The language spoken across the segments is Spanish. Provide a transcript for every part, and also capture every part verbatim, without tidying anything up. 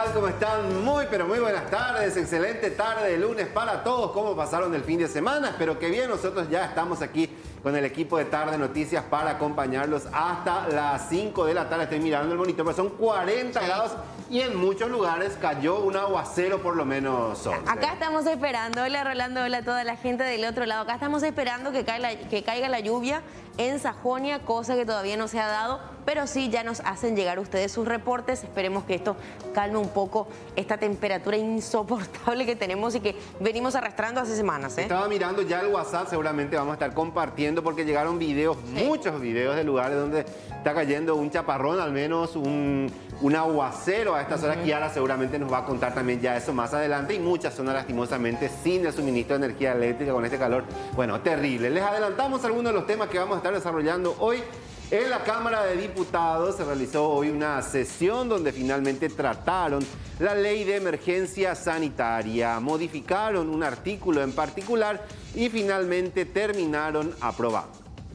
tal? ¿Cómo están? Muy, pero muy buenas tardes. Excelente tarde de lunes para todos. ¿Cómo pasaron el fin de semana? Espero que bien. Nosotros ya estamos aquí con el equipo de Tarde Noticias para acompañarlos hasta las cinco de la tarde. Estoy mirando el monitor, pero son cuarenta grados y en muchos lugares cayó un aguacero por lo menos once. Acá estamos esperando, hola Rolando, hola a toda la gente del otro lado. Acá estamos esperando que caiga la, que caiga la lluvia en Sajonia, cosa que todavía no se ha dado, pero sí ya nos hacen llegar ustedes sus reportes. Esperemos que esto calme un poco esta temperatura insoportable que tenemos y que venimos arrastrando hace semanas, ¿eh? Estaba mirando ya el WhatsApp, seguramente vamos a estar compartiendo porque llegaron videos, sí. muchos videos de lugares donde está cayendo un chaparrón, al menos un, un aguacero a estas horas. Uh-huh. Kiara seguramente nos va a contar también ya eso más adelante, y muchas zonas lastimosamente sin el suministro de energía eléctrica con este calor, bueno, terrible. Les adelantamos algunos de los temas que vamos a estar desarrollando hoy. En la Cámara de Diputados se realizó hoy una sesión donde finalmente trataron la ley de emergencia sanitaria, modificaron un artículo en particular y finalmente terminaron aprobando.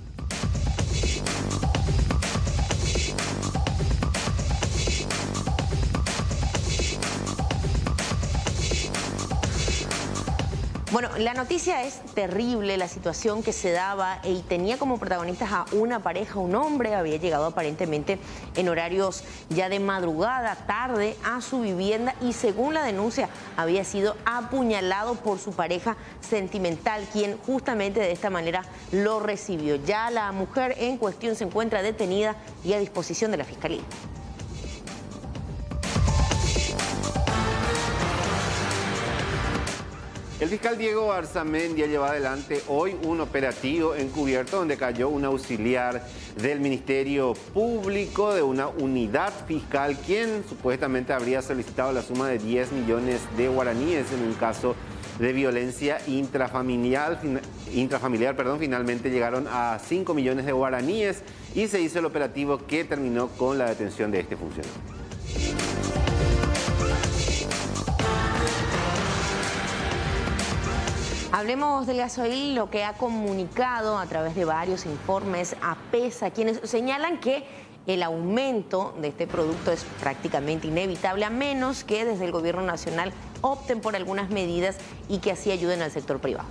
Bueno, la noticia es terrible, la situación que se daba y tenía como protagonistas a una pareja, un hombre, había llegado aparentemente en horarios ya de madrugada, tarde, a su vivienda y según la denuncia había sido apuñalado por su pareja sentimental, quien justamente de esta manera lo recibió. Ya la mujer en cuestión se encuentra detenida y a disposición de la Fiscalía. El fiscal Diego Arzamendi lleva adelante hoy un operativo encubierto donde cayó un auxiliar del Ministerio Público de una unidad fiscal, quien supuestamente habría solicitado la suma de diez millones de guaraníes en un caso de violencia intrafamiliar. intrafamiliar perdón, finalmente llegaron a cinco millones de guaraníes y se hizo el operativo que terminó con la detención de este funcionario. Hablemos del gasoil, lo que ha comunicado a través de varios informes a PESA, quienes señalan que el aumento de este producto es prácticamente inevitable, a menos que desde el gobierno nacional opten por algunas medidas y que así ayuden al sector privado.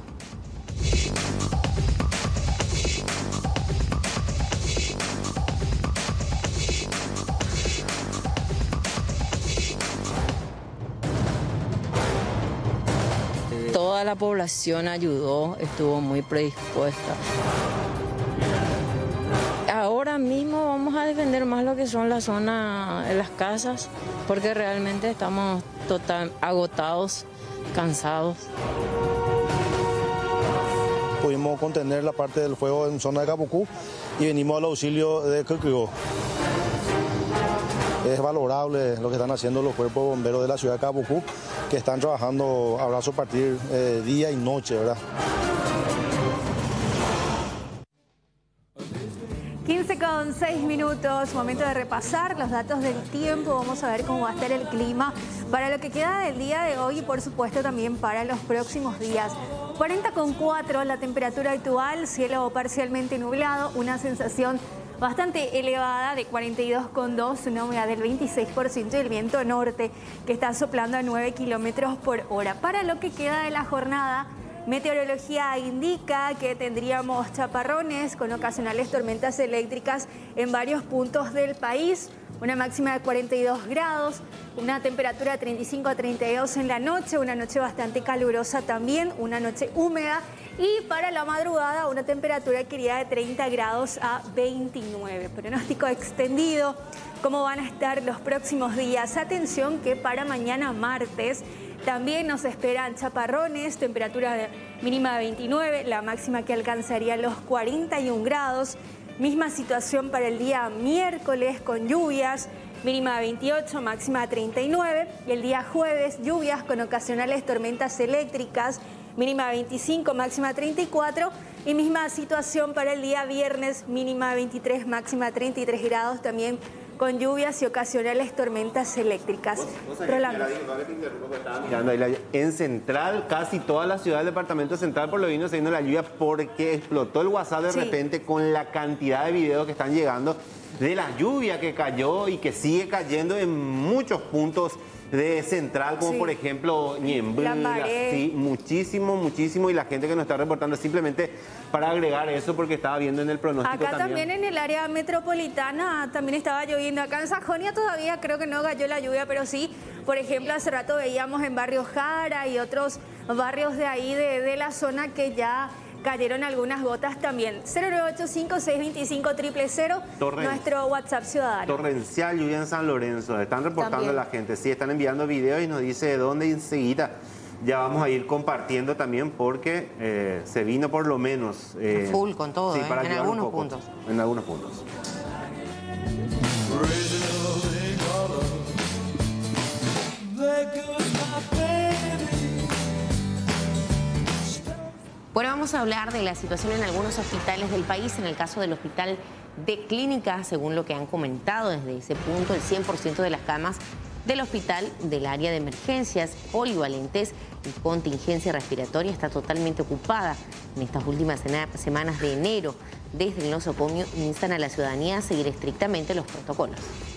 Toda la población ayudó, estuvo muy predispuesta. Ahora mismo vamos a defender más lo que son las zonas, las casas, porque realmente estamos total, agotados, cansados. Pudimos contener la parte del fuego en zona de Capucú y venimos al auxilio de Quequegó. Es valorable lo que están haciendo los cuerpos bomberos de la ciudad de Capucú, que están trabajando a brazo partir eh, día y noche, ¿verdad? quince con seis minutos, momento de repasar los datos del tiempo. Vamos a ver cómo va a estar el clima para lo que queda del día de hoy y por supuesto también para los próximos días. cuarenta con cuatro la temperatura actual, cielo parcialmente nublado, una sensación bastante elevada de cuarenta y dos con dos, una humedad del veintiséis por ciento y el viento norte que está soplando a nueve kilómetros por hora. Para lo que queda de la jornada, meteorología indica que tendríamos chaparrones con ocasionales tormentas eléctricas en varios puntos del país, una máxima de cuarenta y dos grados, una temperatura de treinta y cinco a treinta y dos en la noche, una noche bastante calurosa también, una noche húmeda. Y para la madrugada una temperatura que iría de treinta grados a veintinueve. Pronóstico extendido, ¿cómo van a estar los próximos días? Atención que para mañana martes también nos esperan chaparrones, temperatura mínima de veintinueve, la máxima que alcanzaría los cuarenta y un grados. Misma situación para el día miércoles con lluvias, mínima de veintiocho, máxima de treinta y nueve. Y el día jueves, lluvias con ocasionales tormentas eléctricas, mínima de veinticinco, máxima de treinta y cuatro. Y misma situación para el día viernes, mínima de veintitrés, máxima de treinta y tres grados, también con lluvias y ocasionales tormentas eléctricas. Rolando. En Central, casi toda la ciudad del departamento central por lo vino se vino la lluvia porque explotó el WhatsApp de Sí. repente con la cantidad de videos que están llegando de la lluvia que cayó y que sigue cayendo en muchos puntos de Central, como Sí. por ejemplo Ñemby, Lambaré. sí, muchísimo, muchísimo, y la gente que nos está reportando simplemente para agregar eso porque estaba viendo en el pronóstico Acá también. también. en el área metropolitana también estaba lloviendo. Acá en Sajonia todavía creo que no cayó la lluvia, pero sí, por ejemplo, hace rato veíamos en Barrio Jara y otros barrios de ahí de, de la zona que ya cayeron algunas gotas también. cero nueve ocho cinco, seis dos cinco, cero cero cero, Torren- nuestro WhatsApp ciudadano. Torrencial lluvia en San Lorenzo, están reportando También. la gente, sí, están enviando videos y nos dice de dónde, y enseguida ya vamos a ir compartiendo también porque eh, se vino por lo menos... eh, Full con todo, sí, ¿eh? para En ayudar un algunos poco, puntos. En algunos puntos. Bueno, vamos a hablar de la situación en algunos hospitales del país. En el caso del hospital de Clínicas, según lo que han comentado desde ese punto, el cien por ciento de las camas del hospital del área de emergencias polivalentes y contingencia respiratoria está totalmente ocupada. En estas últimas semanas de enero, desde el nosocomio instan a la ciudadanía a seguir estrictamente los protocolos.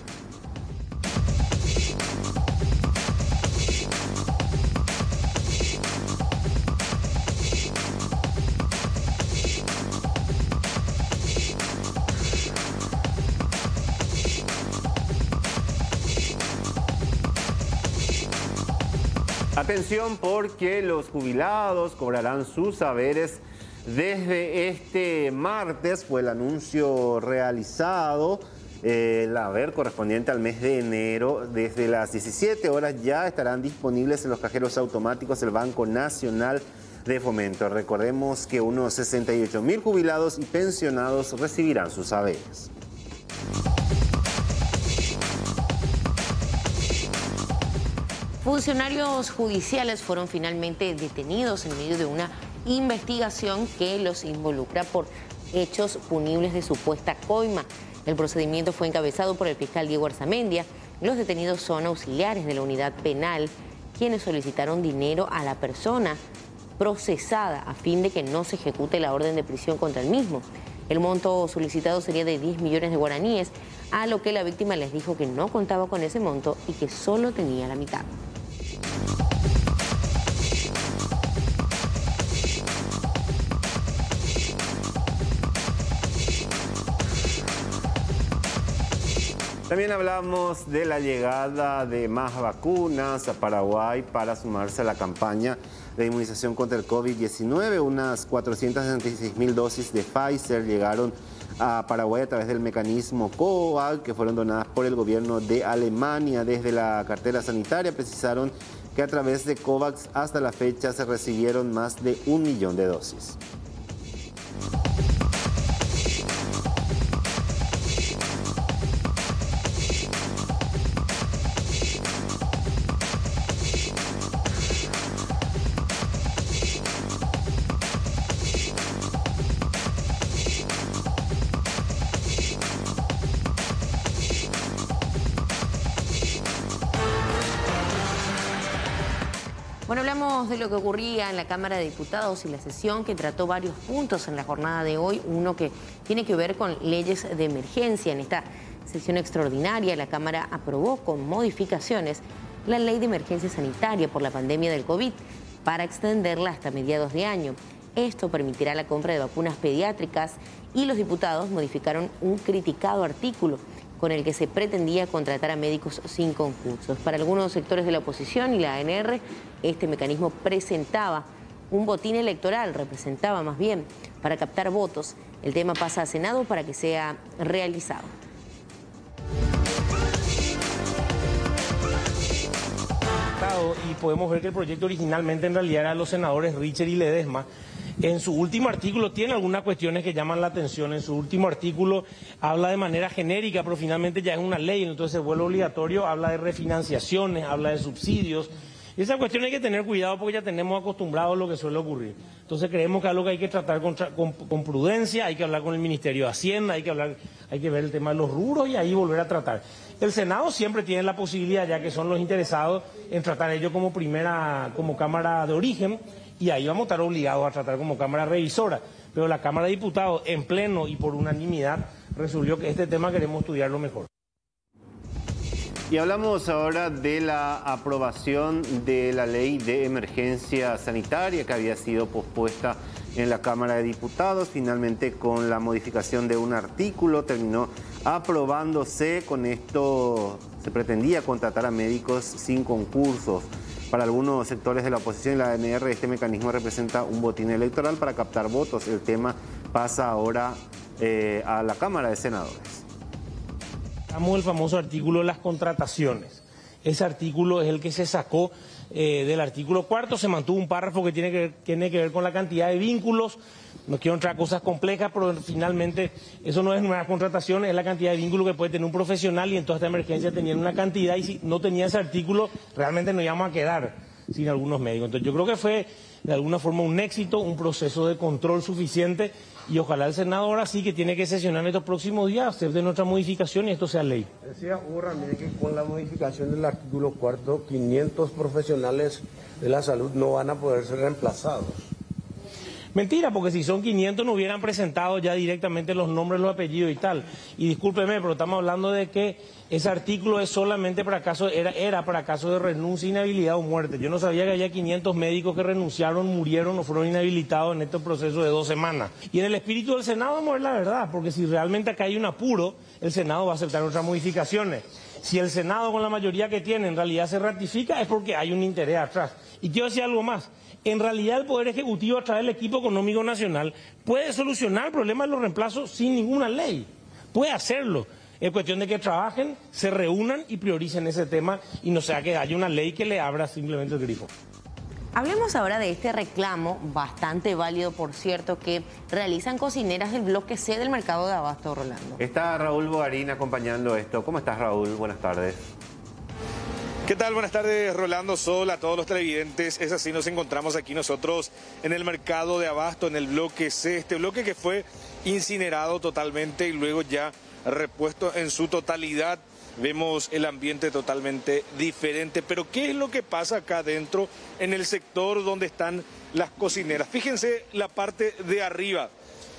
Atención porque los jubilados cobrarán sus saberes desde este martes. Fue el anuncio realizado, eh, el haber correspondiente al mes de enero. Desde las diecisiete horas ya estarán disponibles en los cajeros automáticos del Banco Nacional de Fomento. Recordemos que unos sesenta y ocho mil jubilados y pensionados recibirán sus saberes. Funcionarios judiciales fueron finalmente detenidos en medio de una investigación que los involucra por hechos punibles de supuesta coima. El procedimiento fue encabezado por el fiscal Diego Arzamendia. Los detenidos son auxiliares de la unidad penal, quienes solicitaron dinero a la persona procesada a fin de que no se ejecute la orden de prisión contra el mismo. El monto solicitado sería de diez millones de guaraníes, a lo que la víctima les dijo que no contaba con ese monto y que solo tenía la mitad. También hablamos de la llegada de más vacunas a Paraguay para sumarse a la campaña de inmunización contra el COVID diecinueve. Unas cuatrocientas sesenta y seis mil dosis de Pfizer llegaron a Paraguay a través del mecanismo COVAX, que fueron donadas por el gobierno de Alemania. Desde la cartera sanitaria precisaron que a través de COVAX hasta la fecha se recibieron más de un millón de dosis. Bueno, hablamos de lo que ocurría en la Cámara de Diputados y la sesión que trató varios puntos en la jornada de hoy. Uno que tiene que ver con leyes de emergencia. En esta sesión extraordinaria, la Cámara aprobó con modificaciones la ley de emergencia sanitaria por la pandemia del COVID para extenderla hasta mediados de año. Esto permitirá la compra de vacunas pediátricas y los diputados modificaron un criticado artículo con el que se pretendía contratar a médicos sin concursos. Para algunos sectores de la oposición y la A N R, este mecanismo presentaba un botín electoral, representaba más bien para captar votos. El tema pasa a Senado para que sea realizado. Y podemos ver que el proyecto originalmente en realidad era de los senadores Richer y Ledesma. En su último artículo tiene algunas cuestiones que llaman la atención. En su último artículo habla de manera genérica, pero finalmente ya es una ley, entonces se vuelve obligatorio, habla de refinanciaciones, habla de subsidios. Y esa cuestión hay que tener cuidado porque ya tenemos acostumbrado a lo que suele ocurrir. Entonces creemos que es algo que hay que tratar con, con, con prudencia, hay que hablar con el Ministerio de Hacienda, hay que, hablar, hay que ver el tema de los rubros y ahí volver a tratar. El Senado siempre tiene la posibilidad, ya que son los interesados, en tratar ello como primera, como Cámara de origen, y ahí vamos a estar obligados a tratar como Cámara revisora. Pero la Cámara de Diputados, en pleno y por unanimidad, resolvió que este tema queremos estudiarlo mejor. Y hablamos ahora de la aprobación de la ley de emergencia sanitaria que había sido pospuesta en la Cámara de Diputados. Finalmente, con la modificación de un artículo, terminó aprobándose. Con esto se pretendía contratar a médicos sin concursos. Para algunos sectores de la oposición y la A N R, este mecanismo representa un botín electoral para captar votos. El tema pasa ahora eh, a la Cámara de Senadores. El famoso artículo de las contrataciones. Ese artículo es el que se sacó eh, del artículo cuarto, se mantuvo un párrafo que tiene que, ver, tiene que ver con la cantidad de vínculos. No quiero entrar a cosas complejas, pero finalmente eso no es nuevas contrataciones, es la cantidad de vínculos que puede tener un profesional, y en toda esta emergencia tenían una cantidad, y si no tenía ese artículo realmente nos íbamos a quedar sin algunos médicos. Entonces yo creo que fue de alguna forma un éxito, un proceso de control suficiente, y ojalá el Senado ahora sí, que tiene que sesionar en estos próximos días, hacer de nuestra modificación y esto sea ley. Decía Hugo Ramírez que con la modificación del artículo cuarto, quinientos profesionales de la salud no van a poder ser reemplazados. Mentira, porque si son quinientos no hubieran presentado ya directamente los nombres, los apellidos y tal. Y discúlpeme, pero estamos hablando de que ese artículo es solamente para casos, era, era para casos de renuncia, inhabilidad o muerte. Yo no sabía que había quinientos médicos que renunciaron, murieron o fueron inhabilitados en este proceso de dos semanas. Y en el espíritu del Senado vamos a ver la verdad, porque si realmente acá hay un apuro, el Senado va a aceptar otras modificaciones. Si el Senado, con la mayoría que tiene, en realidad se ratifica, es porque hay un interés atrás. Y quiero decir algo más. En realidad el Poder Ejecutivo, a través del equipo económico nacional, puede solucionar el problema de los reemplazos sin ninguna ley. Puede hacerlo. Es cuestión de que trabajen, se reúnan y prioricen ese tema, y no sea que haya una ley que le abra simplemente el grifo. Hablemos ahora de este reclamo, bastante válido por cierto, que realizan cocineras del bloque C del mercado de abasto, Rolando. Está Raúl Bogarín acompañando esto. ¿Cómo estás, Raúl? Buenas tardes. ¿Qué tal? Buenas tardes, Rolando, Sol, a todos los televidentes. Es así, nos encontramos aquí nosotros en el mercado de abasto, en el bloque C, este bloque que fue incinerado totalmente y luego ya repuesto en su totalidad. Vemos el ambiente totalmente diferente, pero ¿qué es lo que pasa acá adentro en el sector donde están las cocineras? Fíjense la parte de arriba,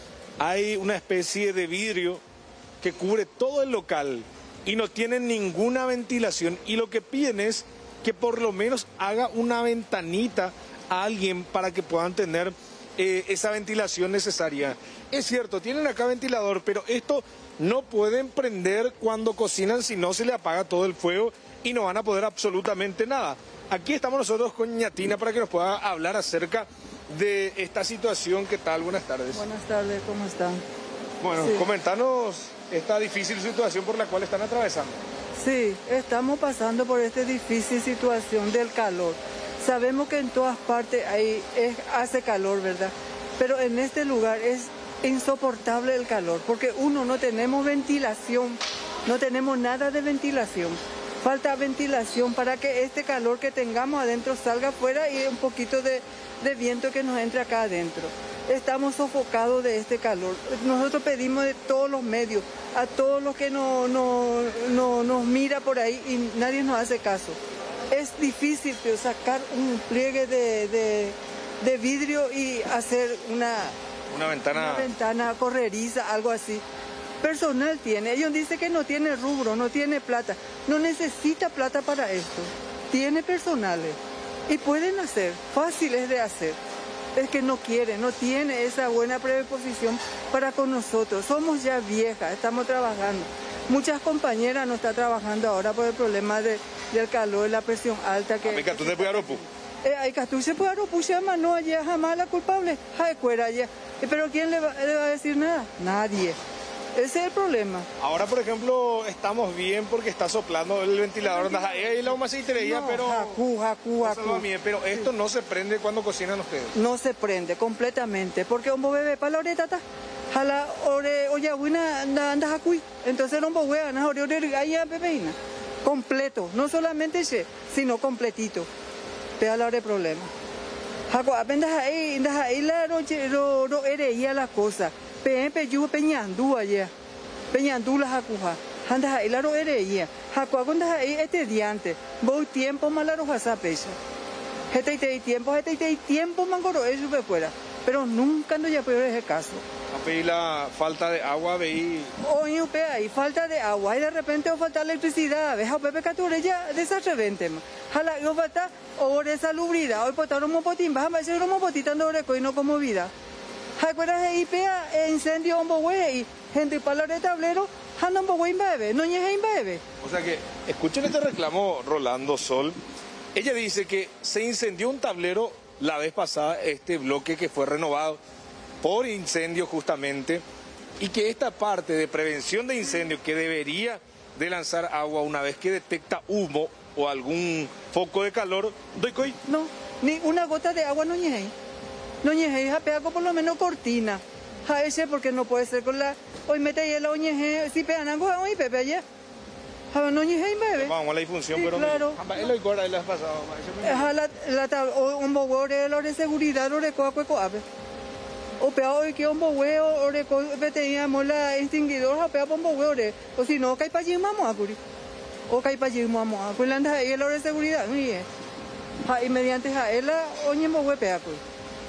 hay una especie de vidrio que cubre todo el local y no tienen ninguna ventilación, y lo que piden es que por lo menos haga una ventanita a alguien para que puedan tener eh, esa ventilación necesaria. Es cierto, tienen acá ventilador, pero esto no pueden prender cuando cocinan, si no se le apaga todo el fuego y no van a poder absolutamente nada. Aquí estamos nosotros con Ñatina para que nos pueda hablar acerca de esta situación. ¿Qué tal? Buenas tardes. Buenas tardes, ¿cómo están? Bueno, sí. Comentanos esta difícil situación por la cual están atravesando. Sí, estamos pasando por esta difícil situación del calor. Sabemos que en todas partes hay, es, hace calor, ¿verdad? Pero en este lugar es insoportable el calor, porque uno, no tenemos ventilación, no tenemos nada de ventilación. Falta ventilación para que este calor que tengamos adentro salga afuera y un poquito de, de viento que nos entre acá adentro. Estamos sofocados de este calor. Nosotros pedimos de todos los medios, a todos los que no, no, no, nos mira por ahí, y nadie nos hace caso. Es difícil tío, sacar un pliegue de, de, de vidrio y hacer una, una, ventana... una ventana correriza, algo así. Personal tiene, ellos dicen que no tiene rubro, no tiene plata, no necesita plata para esto. Tiene personales y pueden hacer, fáciles de hacer. Es que no quiere, no tiene esa buena predisposición para con nosotros. Somos ya viejas, estamos trabajando. Muchas compañeras no están trabajando ahora por el problema de, del calor, la presión alta que... ¿Hay que tú puede aropu? Hay que tú se puede aropu, se llama, no, allá jamás la culpable. Ay, cuera allá. Pero ¿quién le va, le va a decir nada? Nadie. Ese es el problema. Ahora, por ejemplo, estamos bien porque está soplando el ventilador. Ahí la humedad no, pero... Jacu, jacu, jacu. Pero esto sí. No se prende cuando cocinan ustedes. No se prende completamente, porque un bebé para la oretata, jala ore oye buena anda anda jacu. Entonces no puede ganar ore ore allá bebeina. Completo, no solamente ese, sino completito. Te da la ore problema. Jacu apenas ahí, anda ahí la noche ro ro ereía la cosa. Pe pe yu peñandú allá. Peñandú la jacuja. Anda ahí la ro ereía. Jacu anda ahí este diante. Voy tiempo malaro jasa peso. Este tiempo, este tiempo mangoro eso me fuera. pero nunca no ya puedo ese caso. A pedir la falta de agua, veí. Hoy usted hay falta de agua y de repente o falta electricidad, ves a Pepe Cature ya desastre jala yo falta o de salubridad, hoy potaron un potín, vas a hacer un potitando oreco y no como vida. ¿Recuerdas de I P A e incendio un bogue y gente para de tablero, jala un bogue bebé, no ñeje bebé. O sea que, escuchen este reclamo, Rolando Sol. Ella dice que se incendió un tablero la vez pasada, este bloque que fue renovado por incendio justamente, y que esta parte de prevención de incendio que debería de lanzar agua una vez que detecta humo o algún foco de calor, ¿doy no, ni una gota de agua no ñeje. No ñeje, ja pega por lo menos cortina. Ja ese porque no puede ser con la, hoy mete ahí la oñeje, si pegan algo hoy Pepe allá. Ja no ñeje bebé. Vamos a la difunción, sí, pero claro. Es lo que ahora le has pasado. Ja la la un bogo de de seguridad o de coacueco ave. O pea hoy que un bogue o de teníamos la extinguidor, ja pea por un bogue o si no cae para allí vamos a curi. O cae para allí vamos a curi. Anda ahí la de seguridad, mire. Ja y mediante ja ela oñe bogue pea curi.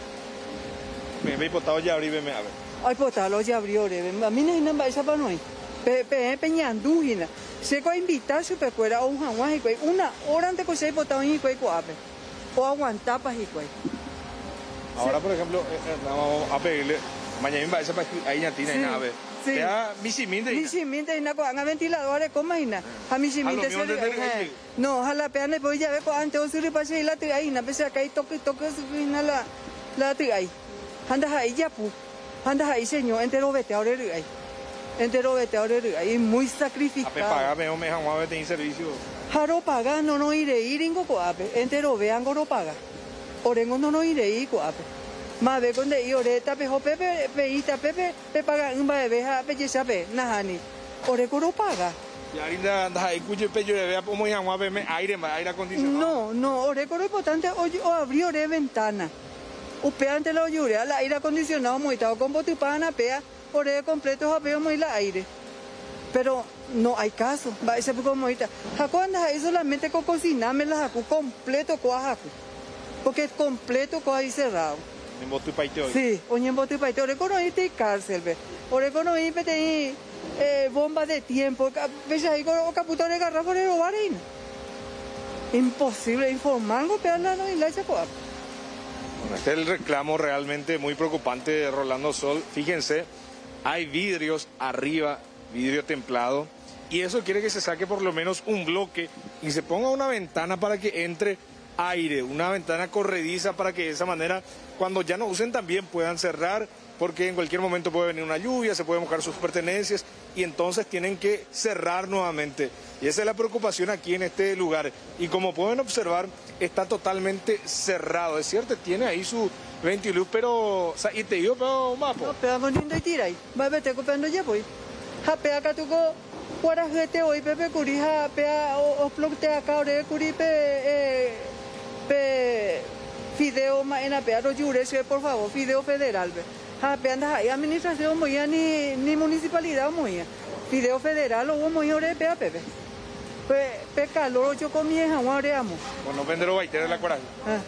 Me he potado ya abrí, me a ver. Ay, potalo ya abrió, a mí no hay nada esa para no hay. Pe pe peñandúgina. Se coa invitar su pecuera o un jaguar y una hora antes que se potado y cuey coape. O aguantar para y cuey. Ahora, por ejemplo, eh, vamos a pedirle, mañana me va a esa ahí ñatina y nada, sí. Ya mi siminte mi siminte y nada, haga ventiladores, ¿cómo imagina? A mi siminte se le no, a la peana pues ya ve con antes o se le pasa y la trae ahí, na pese acá y toque toque la la la trae ahí. Andas ahí ya pu. Andas ahí señor, entero vete ahora ahí. Entero vete ahora ahí muy sacrificado. A pagarme o me han a ver en servicio. Jaro paga no no iré ir en coape, entero vean no paga. Orengo no no iré ir coape. Ma ve con de i oreta pejo pepe peita pepe pe paga un bebé a pe sabe nahani. Oreko no paga. Y ahorita andas ahí cuyo pe yo le vea como ya a verme aire, aire acondicionado. No, no, oreko es importante o abrió de ventana. Upea ante la lluvia, el aire acondicionado muy estado con botipana pea, ore completo apeo muy la aire. Pero no hay caso, va ese poco moita. Jaco anda ahí solamente con cocinarme la jacu completo con jacu. Porque es completo con ahí cerrado. En botipaite hoy. Sí, oye en botipaite, ore con ahí te cárcel, ve. Ore con ahí pete eh, bomba de tiempo, ves ahí con caputón de garrafa de robar ahí. Imposible informar algo pea la no y la chacoa. Bueno, este es el reclamo realmente muy preocupante de Rolando Sol. Fíjense, hay vidrios arriba, vidrio templado, y eso quiere que se saque por lo menos un bloque y se ponga una ventana para que entre aire, una ventana corrediza para que de esa manera, cuando ya no usen también puedan cerrar, porque en cualquier momento puede venir una lluvia, se pueden mojar sus pertenencias y entonces tienen que cerrar nuevamente. Y esa es la preocupación aquí en este lugar. Y como pueden observar, está totalmente cerrado. Es cierto, tiene ahí su ventiluz, pero... O sea, y te digo, pero mapo. No, pero vamos a ir ahí. Va a verte copiando ya, pues. Japea acá tuco, cuarajete hoy, pepe curi, japea, o plocte acá, ore curi, pe... Eh, pe... Fideo, en apea, no yures, por favor, fideo federal, ve. Japea, anda ahí, administración, muy ni, ni municipalidad, muy Fideo federal, o muy ore, pea, pepe. Pe, pe calor, yo comí en agua, ore, amo. Bueno, vender baiter de la coraje. Ah.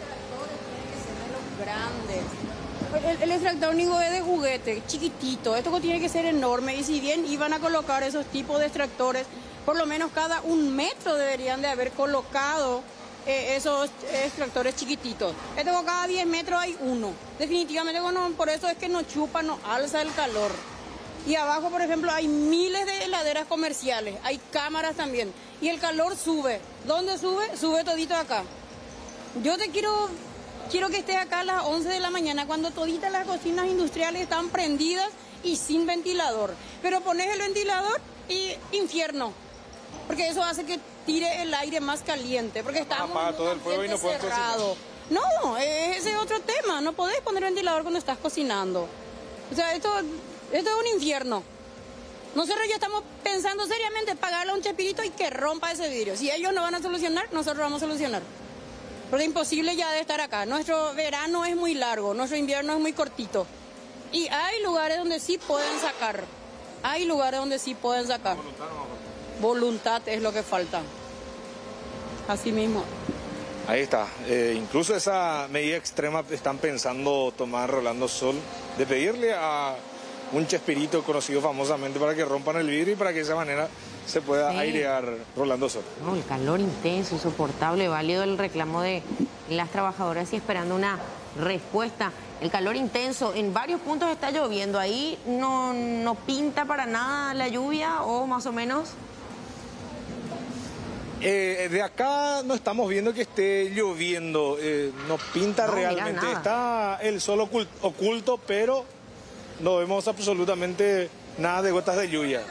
Grandes. El, el extractor único es de juguete, chiquitito. Esto tiene que ser enorme. Y si bien iban a colocar esos tipos de extractores, por lo menos cada un metro deberían de haber colocado eh, esos extractores chiquititos. Esto cada diez metros hay uno. Definitivamente, bueno, por eso es que no chupa, no alza el calor. Y abajo, por ejemplo, hay miles de heladeras comerciales, hay cámaras también. Y el calor sube. ¿Dónde sube? Sube todito acá. Yo te quiero... Quiero que estés acá a las once de la mañana cuando toditas las cocinas industriales están prendidas y sin ventilador. Pero pones el ventilador y infierno. Porque eso hace que tire el aire más caliente. Porque estamos apaga todo el fuego y no puedes cerrado. No, ese es otro tema. No podés poner ventilador cuando estás cocinando. O sea, esto, esto es un infierno. Nosotros ya estamos pensando seriamente pagarle a un chapirito y que rompa ese vidrio. Si ellos no van a solucionar, nosotros vamos a solucionar. Porque es imposible ya de estar acá. Nuestro verano es muy largo, nuestro invierno es muy cortito. Y hay lugares donde sí pueden sacar. Hay lugares donde sí pueden sacar. Voluntad es lo que falta. Así mismo. Ahí está. Eh, incluso esa medida extrema están pensando tomar Rolando Sol, de pedirle a un Chespirito conocido famosamente para que rompan el vidrio y para que de esa manera se pueda Sí. airear Rolando Sol. No, el calor intenso, insoportable, válido el reclamo de las trabajadoras y esperando una respuesta. El calor intenso, en varios puntos está lloviendo, ahí no, no pinta para nada la lluvia o más o menos. Eh, de acá no estamos viendo que esté lloviendo, eh, no pinta No, mira, realmente. nada. Está el sol ocul- oculto, pero no vemos absolutamente nada de gotas de lluvia.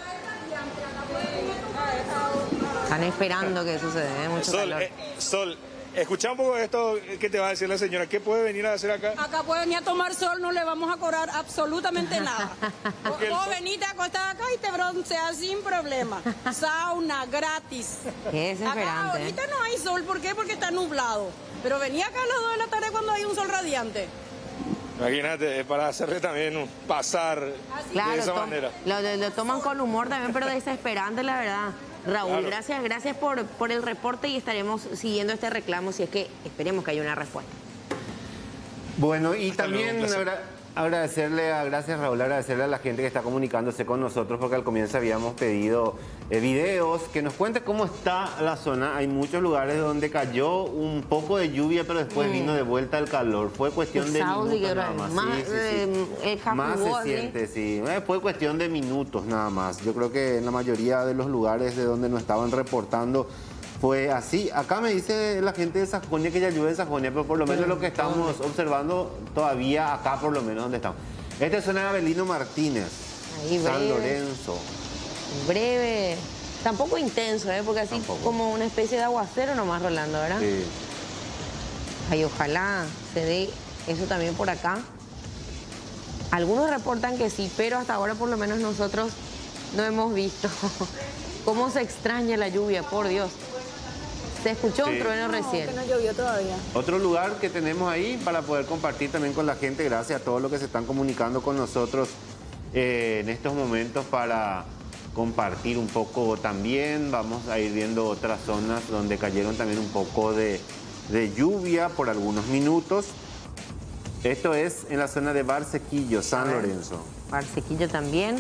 Están esperando que suceda, ¿eh? Mucho Sol, calor. eh, Sol, escucha un poco esto que te va a decir la señora. ¿Qué puede venir a hacer acá? Acá puede venir a tomar sol, no le vamos a cobrar absolutamente nada. Porque el Vos sol- venís, te acostás acá y te bronceas sin problema. Sauna gratis. Qué Acá desesperante. ¿eh? ahorita no hay sol, ¿por qué? Porque está nublado. Pero venía acá a las dos de la tarde cuando hay un sol radiante. Imagínate, es para hacerle también un pasar de Claro, esa to- manera. lo, lo- lo toman con humor también, pero desesperante, la verdad. Raúl, Claro. gracias, gracias por, por el reporte y estaremos siguiendo este reclamo si es que esperemos que haya una respuesta. Bueno, y Hasta luego, también un placer. agra- agradecerle, a, gracias Raúl, agradecerle a la gente que está comunicándose con nosotros porque al comienzo habíamos pedido eh, videos, que nos cuente cómo está la zona. Hay muchos lugares donde cayó un poco de lluvia, pero después Mm. vino de vuelta el calor. Fue cuestión de Pesado, minutos sí, nada más. más, Sí, sí, sí. eh, el Más jabugó, se ¿sí? siente, sí. Eh, Fue cuestión de minutos nada más. Yo creo que en la mayoría de los lugares de donde nos estaban reportando fue así. Acá me dice la gente de Sajonia que ya llueve en Sajonia, pero por lo menos lo que estamos observando todavía acá, por lo menos donde estamos. Esta es zona de Abelino Martínez, Ahí San breve, Lorenzo. breve, tampoco intenso, ¿eh? Porque así Tampoco. como una especie de aguacero nomás, Rolando, ¿verdad? Sí. Ay, ojalá se dé eso también por acá. Algunos reportan que sí, pero hasta ahora por lo menos nosotros no hemos visto cómo se extraña la lluvia, por Dios. Se escuchó un Sí. trueno recién. Que no llovió todavía. Otro lugar que tenemos ahí para poder compartir también con la gente, gracias a todos los que se están comunicando con nosotros eh, en estos momentos para compartir un poco también. Vamos a ir viendo otras zonas donde cayeron también un poco de, de lluvia por algunos minutos. Esto es en la zona de Barsequillo, San A ver. Lorenzo. Barsequillo también.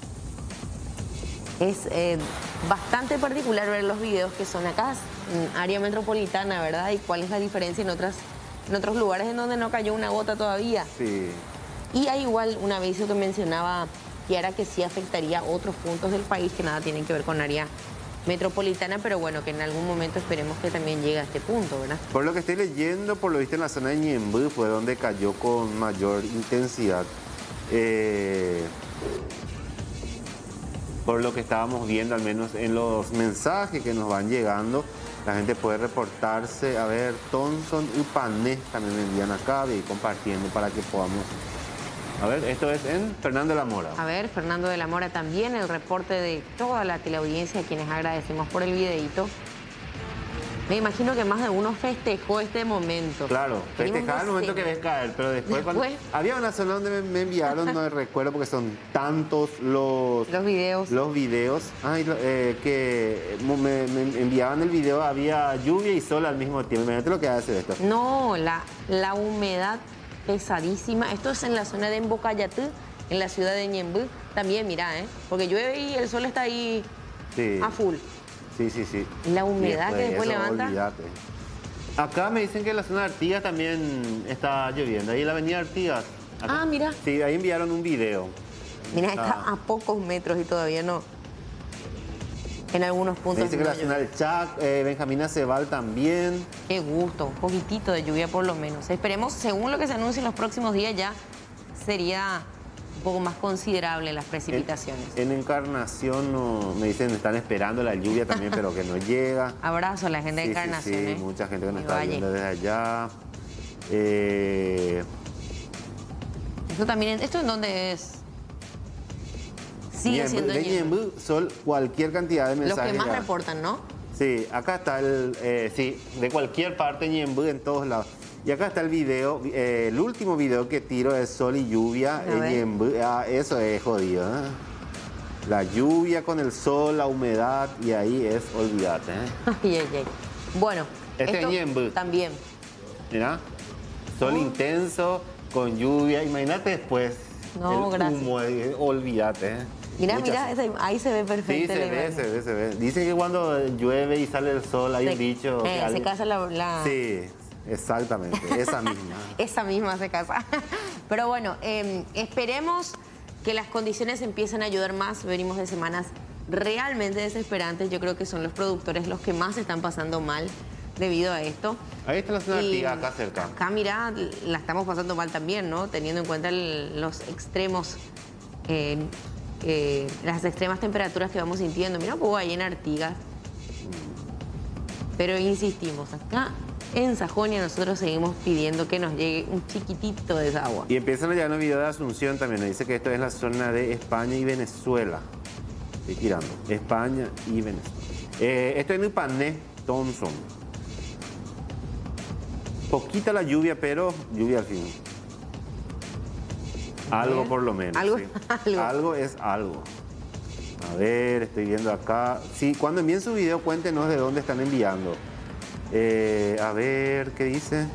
Es eh, bastante particular ver los videos que son acá, en área metropolitana, ¿verdad? Y cuál es la diferencia en, otras, en otros lugares en donde no cayó una gota todavía. Sí. Y hay igual un aviso que mencionaba Kiara que sí afectaría a otros puntos del país que nada tienen que ver con área metropolitana, pero bueno, que en algún momento esperemos que también llegue a este punto, ¿verdad? Por lo que estoy leyendo, por lo visto en la zona de Ñemby fue donde cayó con mayor intensidad. Eh, por lo que estábamos viendo, al menos en los mensajes que nos van llegando, la gente puede reportarse. A ver, Thompson y Pané también me envían acá y compartiendo para que podamos... A ver, esto es en Fernando de la Mora. A ver, Fernando de la Mora también, el reporte de toda la teleaudiencia, a quienes agradecemos por el videíto. Me imagino que más de uno festejó este momento. Claro, Venimos festejaba el momento que docenas. ves caer, pero después, cuando... Después. Había una zona donde me, me enviaron, no recuerdo porque son tantos los... Los videos. Los videos, ay, lo- eh, que me, me enviaban el video, había lluvia y sol al mismo tiempo. Imagínate lo que hace esto. No, la, la humedad pesadísima. Esto es en la zona de Embocayatú, en la ciudad de Ñemby. También, mira, ¿eh? Porque llueve y el sol está ahí Sí, a full. sí, sí, sí. La humedad que después eso, levanta. olvídate. Acá me dicen que la zona de Artigas también está lloviendo. Ahí en la avenida Artigas. Acá. Ah, mira. Sí, ahí enviaron un video. Mira, Está- está a pocos metros y todavía no. En algunos Me puntos. dicen que no la zona llueve. del Chac, eh, Benjamín Acebal también. Qué gusto, un poquitito de lluvia por lo menos. Esperemos, según lo que se anuncia en los próximos días, ya sería un poco más considerable las precipitaciones. En Encarnación no- me dicen están esperando la lluvia también, pero que no llega. Abrazo a la gente de Sí, sí, Encarnación. sí, ¿eh? mucha gente que nos Mi está valle. viendo desde allá. Eh, Esto también, ¿esto en dónde es? Sigue Ñemby- siendo de Ñemby. Ñemby son cualquier cantidad de Los mensajes. que más ya. reportan, ¿no? Sí, acá está el, eh, sí, de cualquier parte Ñemby, en todos lados. Y acá está el video, eh, el último video que tiro es sol y lluvia A en ver. Ñemby. Ah, eso es jodido, ¿eh? La lluvia con el sol, la humedad, y ahí es, olvídate, ¿eh? Ay, ay, ay. Bueno, Este Esto es Ñemby. también. Mira, sol Oh. intenso, con lluvia. Imagínate después. No, el gracias. humo, eh, olvídate. eh. Mira, Muchas- mira, ese- ahí se ve Sí, perfecto. se la ve, imagen. se ve, se ve. Dicen que cuando llueve y sale el sol hay Se- un dicho. que eh, se alguien- casa la, la- Sí, exactamente, esa misma. Esa misma se casa. Pero bueno, eh, esperemos que las condiciones empiecen a ayudar más. Venimos de semanas realmente desesperantes. Yo creo que son los productores los que más se están pasando mal debido a esto. Ahí está la zona Y Artigas, acá cerca. Acá, mira, la estamos pasando mal también, ¿no? Teniendo en cuenta el- los extremos, eh, eh, las extremas temperaturas que vamos sintiendo. Mira, pues ahí en Artigas. Pero insistimos, acá en Sajonia nosotros seguimos pidiendo que nos llegue un chiquitito de esa agua. Y empiezan a llegar los videos de Asunción también. Dice que esto es la zona de España y Venezuela. Estoy tirando. España y Venezuela. Eh, esto es en Ipané, Thompson. Poquita la lluvia, pero lluvia al fin. Algo por lo menos. Algo, sí. algo. Algo es algo. A ver, estoy viendo acá. Sí, cuando envíen su video, cuéntenos de dónde están enviando. Eh, a ver, ¿qué dice?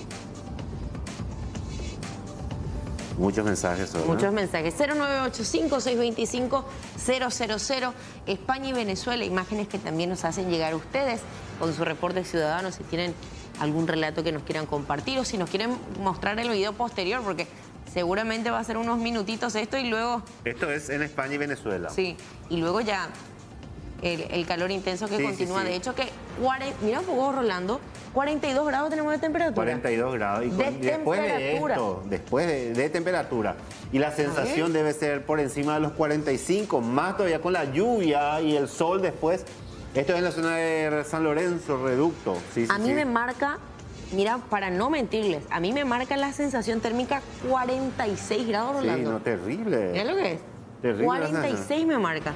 Muchos mensajes hoy, ¿no? Muchos mensajes. cero nueve ocho cinco, seis dos cinco, cero cero cero. España y Venezuela, imágenes que también nos hacen llegar a ustedes con su reporte ciudadano, si tienen algún relato que nos quieran compartir o si nos quieren mostrar el video posterior, porque seguramente va a ser unos minutitos esto y luego, Esto es en España y Venezuela. sí, y luego ya el, el calor intenso que Sí, sí, continúa. sí. De hecho que, cuare- mira un poco, Rolando, cuarenta y dos grados tenemos de temperatura. cuarenta y dos grados. Y, De con- y después de temperatura. esto, después de, de temperatura. Y la sensación debe ser por encima de los cuarenta y cinco, más todavía con la lluvia y el sol después. Esto es en la zona de San Lorenzo, Reducto. Sí, sí, A mí sí. me marca, mira, para no mentirles, a mí me marca la sensación térmica cuarenta y seis grados, Sí, Rolando. no, terrible. Mira lo que es. Terrible la cuarenta y seis me marca.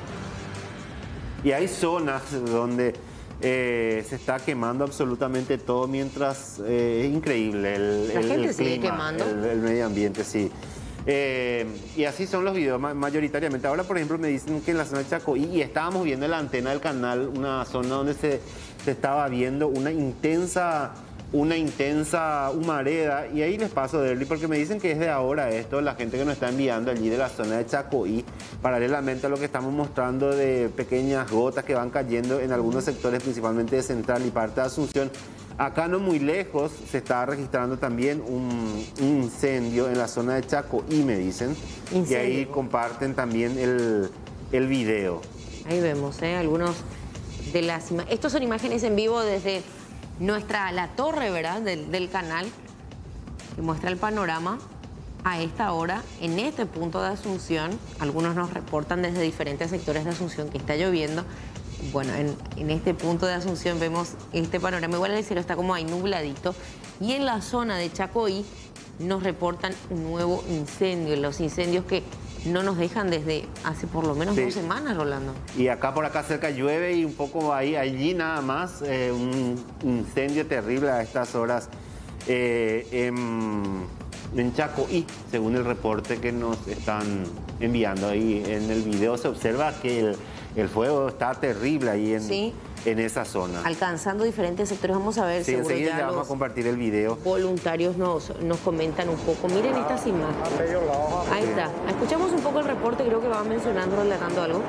Y hay zonas donde eh, se está quemando absolutamente todo mientras eh, es increíble el, La el- gente el sigue clima, quemando. El, el medio ambiente, sí. Eh, y así son los videos ma- mayoritariamente. Ahora, por ejemplo, me dicen que en la zona de Chacoí, y estábamos viendo en la antena del canal, una zona donde se, se estaba viendo una intensa... una intensa humareda, y ahí les paso de Derly porque me dicen que es de ahora esto, la gente que nos está enviando allí de la zona de Chacoí, paralelamente a lo que estamos mostrando de pequeñas gotas que van cayendo en algunos sectores, principalmente de Central y parte de Asunción. Acá no muy lejos se está registrando también un, un incendio en la zona de Chacoí, me dicen, y ahí Incendio. comparten también el, el video. Ahí vemos, ¿eh? Algunos de las imágenes. Estos son imágenes en vivo desde nuestra, la torre, ¿verdad? Del, del canal, que muestra el panorama a esta hora, en este punto de Asunción. Algunos nos reportan desde diferentes sectores de Asunción que está lloviendo. Bueno, en, en este punto de Asunción vemos este panorama. Igual el cielo está como ahí nubladito. Y en la zona de Chacoí nos reportan un nuevo incendio. Los incendios que no nos dejan desde hace por lo menos Sí. dos semanas, Rolando. Y acá por acá cerca llueve y un poco ahí, allí nada más, eh, un incendio terrible a estas horas eh, en, en Chacoí, según el reporte que nos están enviando. Ahí en el video se observa que el, el fuego está terrible ahí en, Sí. en esa zona. Alcanzando diferentes sectores, vamos a ver, Sí, seguro enseguida ya ya vamos a los compartir el video. voluntarios nos, nos comentan un poco. Miren estas imágenes. Ahí está. Escuchamos un poco el reporte, creo que va mencionando, relatando algo.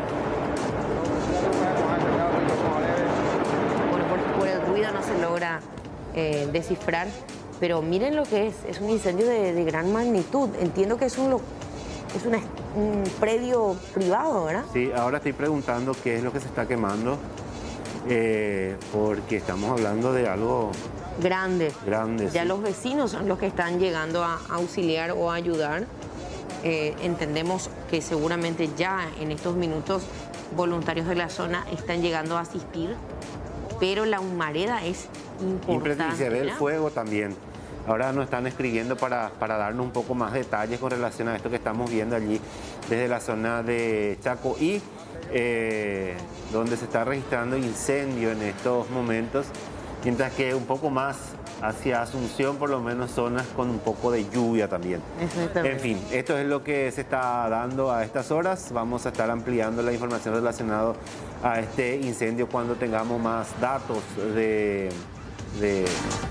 Bueno, por, por el ruido no se logra eh, descifrar, pero miren lo que es. Es un incendio de, de gran magnitud. Entiendo que es un, lo- es una- un predio privado, ¿verdad? Sí, ahora estoy preguntando qué es lo que se está quemando, eh, porque estamos hablando de algo Grande. grande. Ya sí. los vecinos son los que están llegando a auxiliar o a ayudar. Eh, entendemos que seguramente ya en estos minutos voluntarios de la zona están llegando a asistir, pero la humareda es importante. Impresionante, se ve el ¿verdad? fuego también. Ahora nos están escribiendo para, para darnos un poco más detalles con relación a esto que estamos viendo allí desde la zona de Chacoí, eh, donde se está registrando incendio en estos momentos, mientras que un poco más hacia Asunción, por lo menos zonas con un poco de lluvia también. Exactamente. En fin, esto es lo que se está dando a estas horas. Vamos a estar ampliando la información relacionada a este incendio cuando tengamos más datos de, de,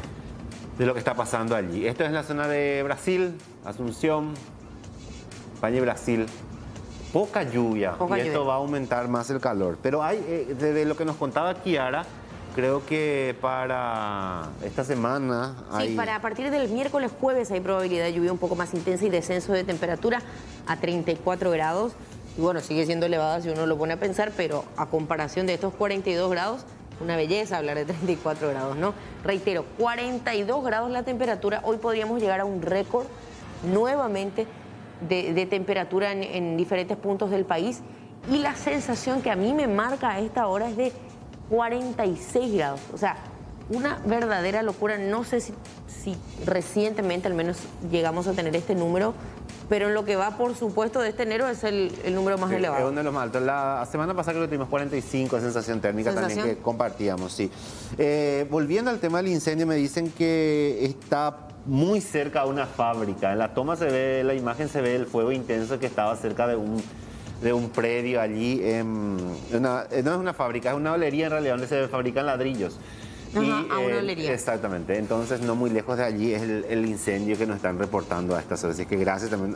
de lo que está pasando allí. Esto es en la zona de Brasil, Asunción, España y Brasil. Poca lluvia Poca y esto lluvia. va a aumentar más el calor. Pero hay, eh, desde lo que nos contaba Kiara, creo que para esta semana hay... Sí, para a partir del miércoles jueves hay probabilidad de lluvia un poco más intensa y descenso de temperatura a treinta y cuatro grados. Y bueno, sigue siendo elevada si uno lo pone a pensar, pero a comparación de estos cuarenta y dos grados, una belleza hablar de treinta y cuatro grados, ¿no? Reitero, cuarenta y dos grados la temperatura. Hoy podríamos llegar a un récord nuevamente de, de temperatura en, en diferentes puntos del país. Y la sensación que a mí me marca a esta hora es de cuarenta y seis grados. O sea, una verdadera locura. No sé si, si recientemente al menos llegamos a tener este número, pero en lo que va, por supuesto, de este enero es el, el número más Sí, elevado. es uno de los más altos. La semana pasada creo que tuvimos cuarenta y cinco de sensación térmica ¿Sensación? también que compartíamos, sí. Eh, volviendo al tema del incendio, me dicen que está muy cerca de una fábrica. En la toma se ve, la imagen se ve el fuego intenso que estaba cerca de un, de un predio allí. En una, no es una fábrica, es una olería en realidad donde se fabrican ladrillos. Ajá, Y, a una eh, olería. Exactamente. Entonces, no muy lejos de allí es el, el incendio que nos están reportando a estas horas. Así que gracias también.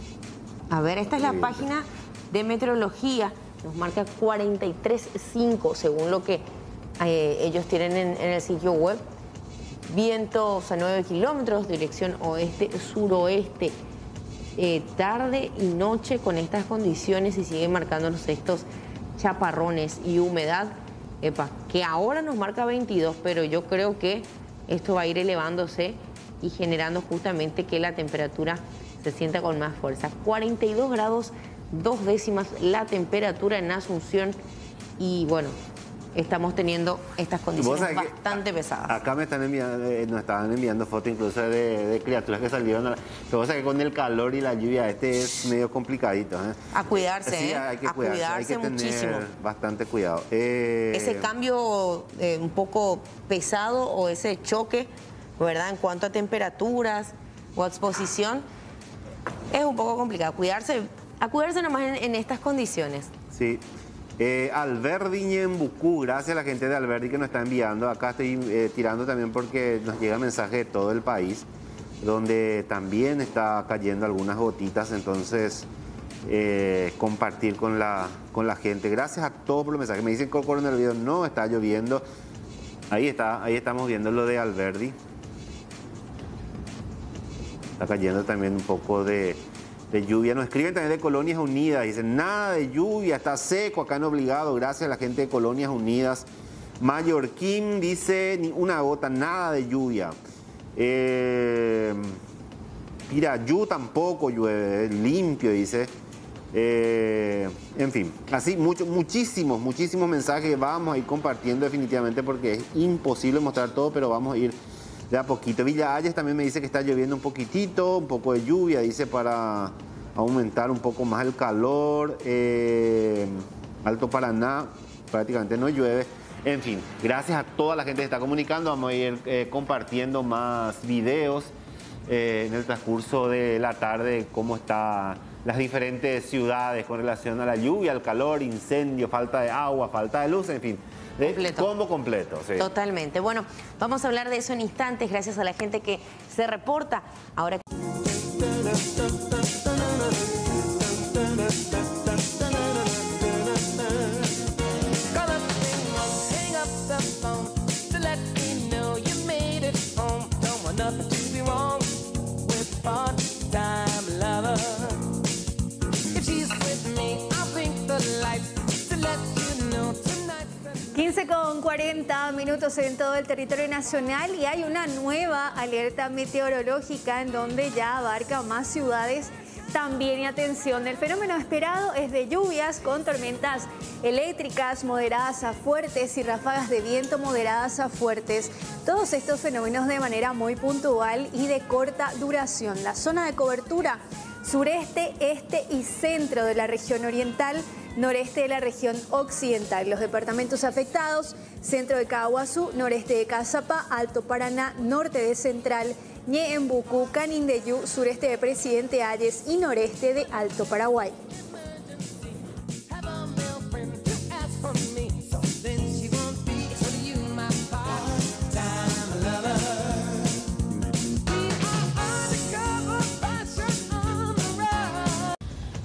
A ver, esta es la página de meteorología. Nos marca cuarenta y tres punto cinco según lo que eh, ellos tienen en, en el sitio web. Vientos a nueve kilómetros, dirección oeste-suroeste. Eh, tarde y noche con estas condiciones y siguen marcándonos estos chaparrones y humedad. Epa, que ahora nos marca veintidós, pero yo creo que esto va a ir elevándose y generando justamente que la temperatura se sienta con más fuerza. cuarenta y dos grados, dos décimas la temperatura en Asunción y bueno, estamos teniendo estas condiciones sabés que bastante pesadas. Acá me están enviando, eh, nos estaban enviando fotos incluso de, de criaturas que salieron. A la, pero vos sabés que con el calor y la lluvia este es medio complicadito. ¿eh? A cuidarse, Sí, ¿eh? hay que a cuidarse, cuidarse hay que tener muchísimo. bastante cuidado. Eh, Ese cambio eh, un poco pesado o ese choque, ¿verdad? En cuanto a temperaturas o a exposición, es un poco complicado. Cuidarse, a cuidarse nomás en, en estas condiciones. Sí. Eh, Alberdi Ñembucú, gracias a la gente de Alberdi que nos está enviando. Acá estoy eh, tirando también porque nos llega mensaje de todo el país, donde también está cayendo algunas gotitas, entonces eh, compartir con la, con la gente. Gracias a todos por los mensajes. Me dicen que en el video no está lloviendo. Ahí está, ahí estamos viendo lo de Alberdi. Está cayendo también un poco de, de lluvia. Nos escriben también de Colonias Unidas. Dicen, nada de lluvia, está seco acá en Obligado. Gracias a la gente de Colonias Unidas. Mallorquín dice, ni una gota, nada de lluvia. Eh, Pirayú tampoco llueve, limpio, dice. Eh, en fin, así mucho, muchísimos, muchísimos mensajes. Vamos a ir compartiendo definitivamente porque es imposible mostrar todo, pero vamos a ir de a poquito. Villa Ayes también me dice que está lloviendo un poquitito, un poco de lluvia, dice, para aumentar un poco más el calor. Eh, Alto Paraná prácticamente no llueve. En fin, gracias a toda la gente que está comunicando. Vamos a ir eh, compartiendo más videos eh, en el transcurso de la tarde, cómo están las diferentes ciudades con relación a la lluvia, al calor, incendio, falta de agua, falta de luz, en fin. De Completo. combo completo. Sí. Totalmente. Bueno, vamos a hablar de eso en instantes, gracias a la gente que se reporta. Ahora. quince con cuarenta minutos en todo el territorio nacional y hay una nueva alerta meteorológica en donde ya abarca más ciudades también. Y atención, el fenómeno esperado es de lluvias con tormentas eléctricas moderadas a fuertes y ráfagas de viento moderadas a fuertes. Todos estos fenómenos de manera muy puntual y de corta duración. La zona de cobertura: sureste, este y centro de la región oriental, noreste de la región occidental. Los departamentos afectados: centro de Caguazú, noreste de Cazapá, Alto Paraná, norte de Central, Ñembucú, Canindeyú, sureste de Presidente Ayes y noreste de Alto Paraguay.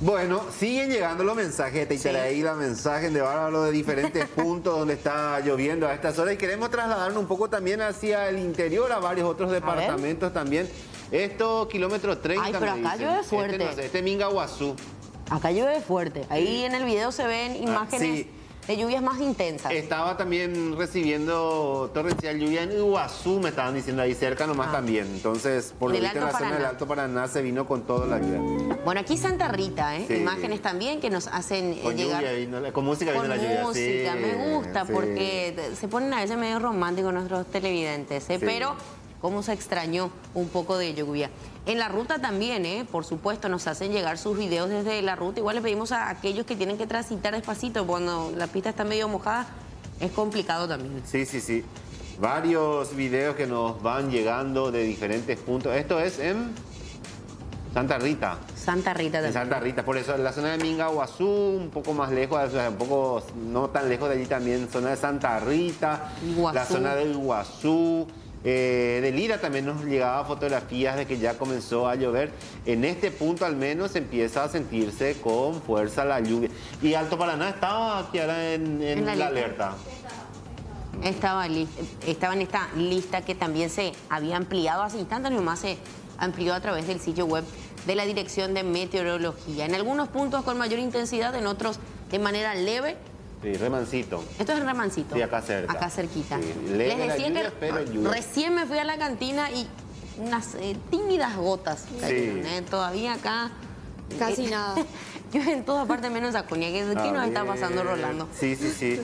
Bueno, siguen llegando los mensajes de Teitaraí, los mensajes de Bárbaro de diferentes puntos donde está lloviendo a estas horas y queremos trasladarnos un poco también hacia el interior, a varios otros departamentos también. Esto, kilómetro treinta. Ay, pero acá llueve fuerte. Este, no sé, este Mingaguazú. Acá llueve fuerte. Ahí en el video se ven imágenes sí. de lluvias más intensas. Estaba también recibiendo torrencial lluvia en Iguazú, me estaban diciendo ahí cerca nomás ah. también. Entonces, por lo visto en la zona del Alto Paraná se vino con toda la lluvia. Bueno, aquí Santa Rita, ¿eh? Sí. Imágenes también que nos hacen con llegar. Lluvia, y no, con música con viene la lluvia. música, sí, me gusta sí. porque se ponen a veces medio románticos nuestros televidentes, ¿eh? Sí. Pero cómo se extrañó un poco de lluvia. En la ruta también, ¿eh? Por supuesto, nos hacen llegar sus videos desde la ruta. Igual le pedimos a aquellos que tienen que transitar despacito. Cuando la pista está medio mojada, es complicado también. Sí, sí, sí. Varios videos que nos van llegando de diferentes puntos. Esto es en Santa Rita. Santa Rita también. En Santa Rita, por eso la zona de Mingaguazú, un poco más lejos, o sea, un poco no tan lejos de allí también, zona de Santa Rita, Iguazú. La zona de Iguazú. Eh, de Lira también nos llegaba fotografías de que ya comenzó a llover. En este punto al menos empieza a sentirse con fuerza la lluvia. Y Alto Paraná estaba aquí ahora en, en, en la, la alerta. Estaba, estaba en esta lista que también se había ampliado hace instantes, nomás se amplió a través del sitio web de la Dirección de Meteorología. En algunos puntos con mayor intensidad, en otros de manera leve. Sí, Remancito. Esto es Remancito. Sí, acá cerca. Acá cerquita. Sí, Les decía lluvia, que recién me fui a la cantina y unas eh, tímidas gotas cayeron, sí. eh, Todavía acá... Casi eh, nada. Llueve en todas partes menos Acuña. ¿Qué, ¿qué nos está pasando, Rolando? Sí, sí, sí.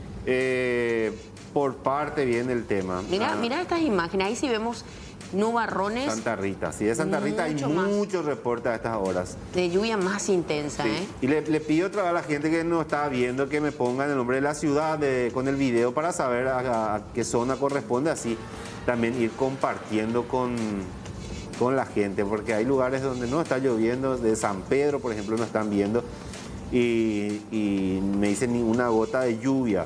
Eh, por parte viene el tema. Mira, ah. mira estas imágenes. Ahí sí vemos nubarrones. Santa Rita, sí, de Santa Rita hay muchos reportes a estas horas. De lluvia más intensa, sí. ¿eh? Y le, le pido otra vez a la gente que nos está viendo que me pongan el nombre de la ciudad de, con el video para saber a, a, a qué zona corresponde, así también ir compartiendo con, con la gente, porque hay lugares donde no está lloviendo, de San Pedro, por ejemplo, no están viendo, y, y me dicen ni una gota de lluvia.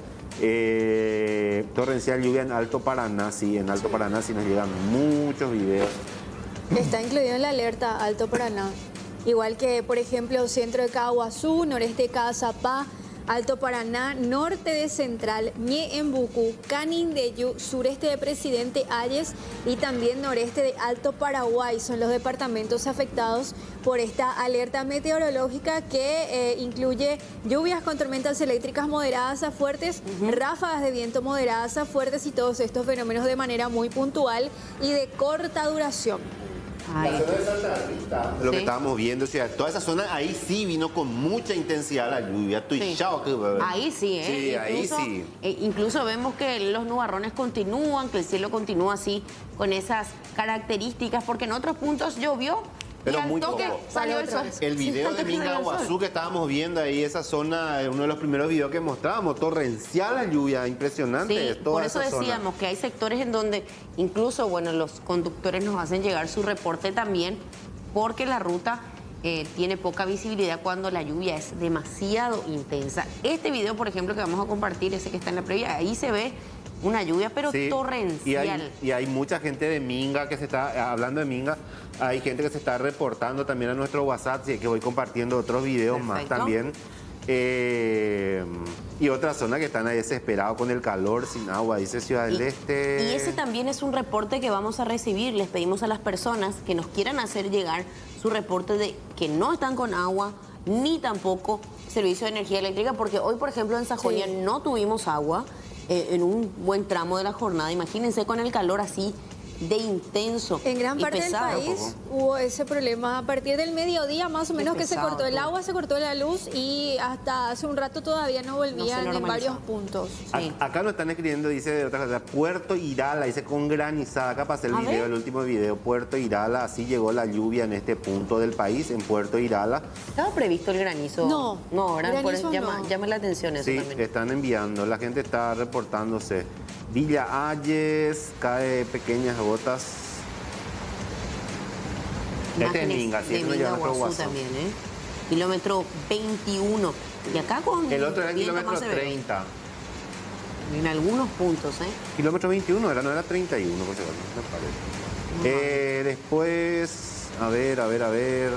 Eh, torrencial lluvia en Alto Paraná, sí, en Alto Paraná sí nos llegan muchos videos. Está incluido en la alerta Alto Paraná, igual que por ejemplo centro de Caguazú, noreste de Cazapá, Alto Paraná, norte de Central, Ñeembucú, Canindeyú, sureste de Presidente Hayes y también noreste de Alto Paraguay. Son los departamentos afectados por esta alerta meteorológica que eh, incluye lluvias con tormentas eléctricas moderadas a fuertes, uh-huh. ráfagas de viento moderadas a fuertes y todos estos fenómenos de manera muy puntual y de corta duración. Ay. La zona de Santa Rita, lo ¿sí? que estábamos viendo, o sea, toda esa zona ahí sí vino con mucha intensidad la lluvia. Sí. Ahí sí, ¿eh? Sí, incluso, ahí sí. Eh, incluso vemos que los nubarrones continúan, que el cielo continúa así, con esas características, porque en otros puntos llovió. Pero y al muy toque poco. Salió el sol. El video sí, de Mingaguazú que estábamos viendo ahí, esa zona, uno de los primeros videos que mostrábamos, torrencial la lluvia, impresionante. Sí, por eso decíamos zona. que hay sectores en donde incluso, bueno, los conductores nos hacen llegar su reporte también, porque la ruta eh, tiene poca visibilidad cuando la lluvia es demasiado intensa. Este video, por ejemplo, que vamos a compartir, ese que está en la previa, ahí se ve una lluvia, pero sí, torrencial. Y hay, y hay mucha gente de Minga que se está, hablando de Minga, hay gente que se está reportando también a nuestro WhatsApp, así que voy compartiendo otros videos Perfecto. más también. Eh, y otra zona que están ahí desesperados con el calor, sin agua, dice Ciudad del y, Este. Y ese también es un reporte que vamos a recibir. Les pedimos a las personas que nos quieran hacer llegar su reporte de que no están con agua, ni tampoco servicio de energía eléctrica, porque hoy, por ejemplo, en Sajonia sí. no tuvimos agua. Eh, en un buen tramo de la jornada. Imagínense con el calor así de intenso. En gran y parte pesado, del país hubo ese problema. A partir del mediodía más o menos que se cortó el agua, se cortó la luz y hasta hace un rato todavía no volvían no en varios puntos. Sí. Acá nos están escribiendo, dice de otra cosa, Puerto Irala, dice con granizada. Acá pasé el a video, ver. el último video, Puerto Irala, así llegó la lluvia en este punto del país, en Puerto Irala. ¿Estaba previsto el granizo? No. No, ¿verdad? Por eso llama, no. llama la atención eso sí, también. están enviando, la gente está reportándose. Villa Ayes, cae pequeñas gotas. Este es Minga, sí, de Mingaguazú también, ¿eh? Kilómetro veintiuno. Y acá con... El otro era el kilómetro treinta. En algunos puntos, ¿eh? Kilómetro veintiuno era, no era treinta y uno, pues, me parece. No. Eh, después, a ver, a ver, a ver.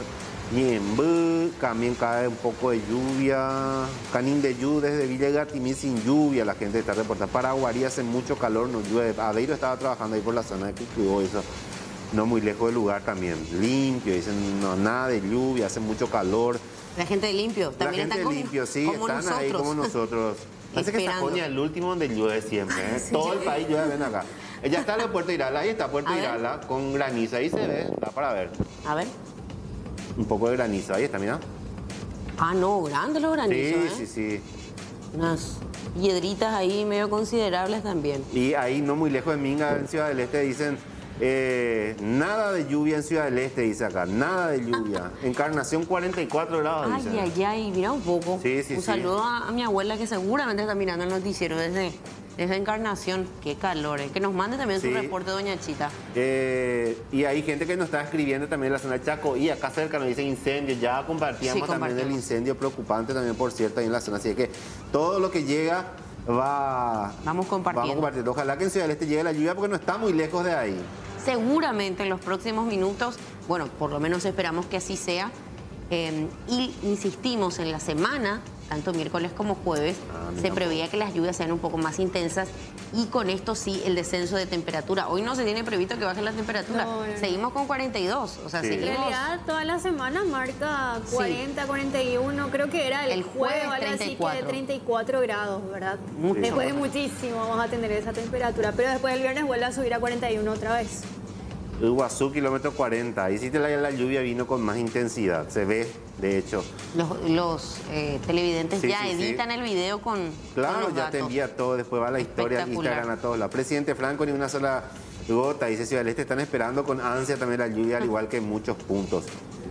Ñembú, también cae un poco de lluvia. Canindeyú desde Villa Gatimí sin lluvia, la gente está reportando. Paraguarí hace mucho calor, no llueve. Aveiro estaba trabajando ahí por la zona de Cucubó, eso. No muy lejos del lugar también. Limpio, dicen no, nada de lluvia, hace mucho calor. La gente de limpio también la gente está de limpio, sí, como están nosotros. ahí como nosotros. Parece que Sajonia es el último donde llueve siempre, ¿eh? Sí. Todo el país llueve, ven acá. Ya está el Puerto Irala, ahí está Puerto Irala con granizo, ahí se ve, da para ver. A ver. Un poco de granizo, ahí está, mira. Ah, no, grandes los granizos, Sí, ¿eh? sí, sí. Unas piedritas ahí medio considerables también. Y ahí no muy lejos de Minga, en Ciudad del Este, dicen eh, nada de lluvia en Ciudad del Este, dice acá, nada de lluvia. Encarnación cuarenta y cuatro grados, Ay, dice. ay, ay, mira un poco. Sí, sí, un sí. saludo a, a mi abuela que seguramente está mirando el noticiero desde, desde Encarnación. Qué calor, ¿eh? Que nos mande también Sí. su reporte, doña Chita. Eh, y hay gente que nos está escribiendo también en la zona de Chaco y acá cerca nos dice incendio. Ya compartíamos Sí, también compartimos. el incendio preocupante también, por cierto, ahí en la zona. Así que todo lo que llega va... Vamos compartiendo. Vamos compartiendo. Ojalá que en Ciudad del Este llegue la lluvia porque no está muy lejos de ahí. Seguramente en los próximos minutos, bueno, por lo menos esperamos que así sea. Eh, y insistimos, en la semana, tanto miércoles como jueves, Ah, se preveía que las lluvias sean un poco más intensas y con esto sí el descenso de temperatura. Hoy no se tiene previsto que baje la temperatura. No, no, no. Seguimos con cuarenta y dos, o sea, Sí. En seguimos... realidad, toda la semana marca cuarenta, cuarenta y uno, creo que era el, El jueves, jueves, algo así, treinta y cuatro. que de treinta y cuatro grados, ¿verdad? Mucho. Después de muchísimo vamos a tener esa temperatura, pero después el viernes vuelve a subir a cuarenta y uno otra vez. Iguazú, kilómetro cuarenta. Ahí sí te la, la lluvia vino con más intensidad. Se ve, de hecho. Los, los, eh, televidentes Sí, ya sí, sí. editan el video con, Claro, con los ya datos. te envía todo, después va la historia en Espectacular. Instagram a todos lados. Presidente Franco, ni una sola gota, dice Ciudad del Este, están esperando con ansia también la lluvia, al igual que en muchos puntos.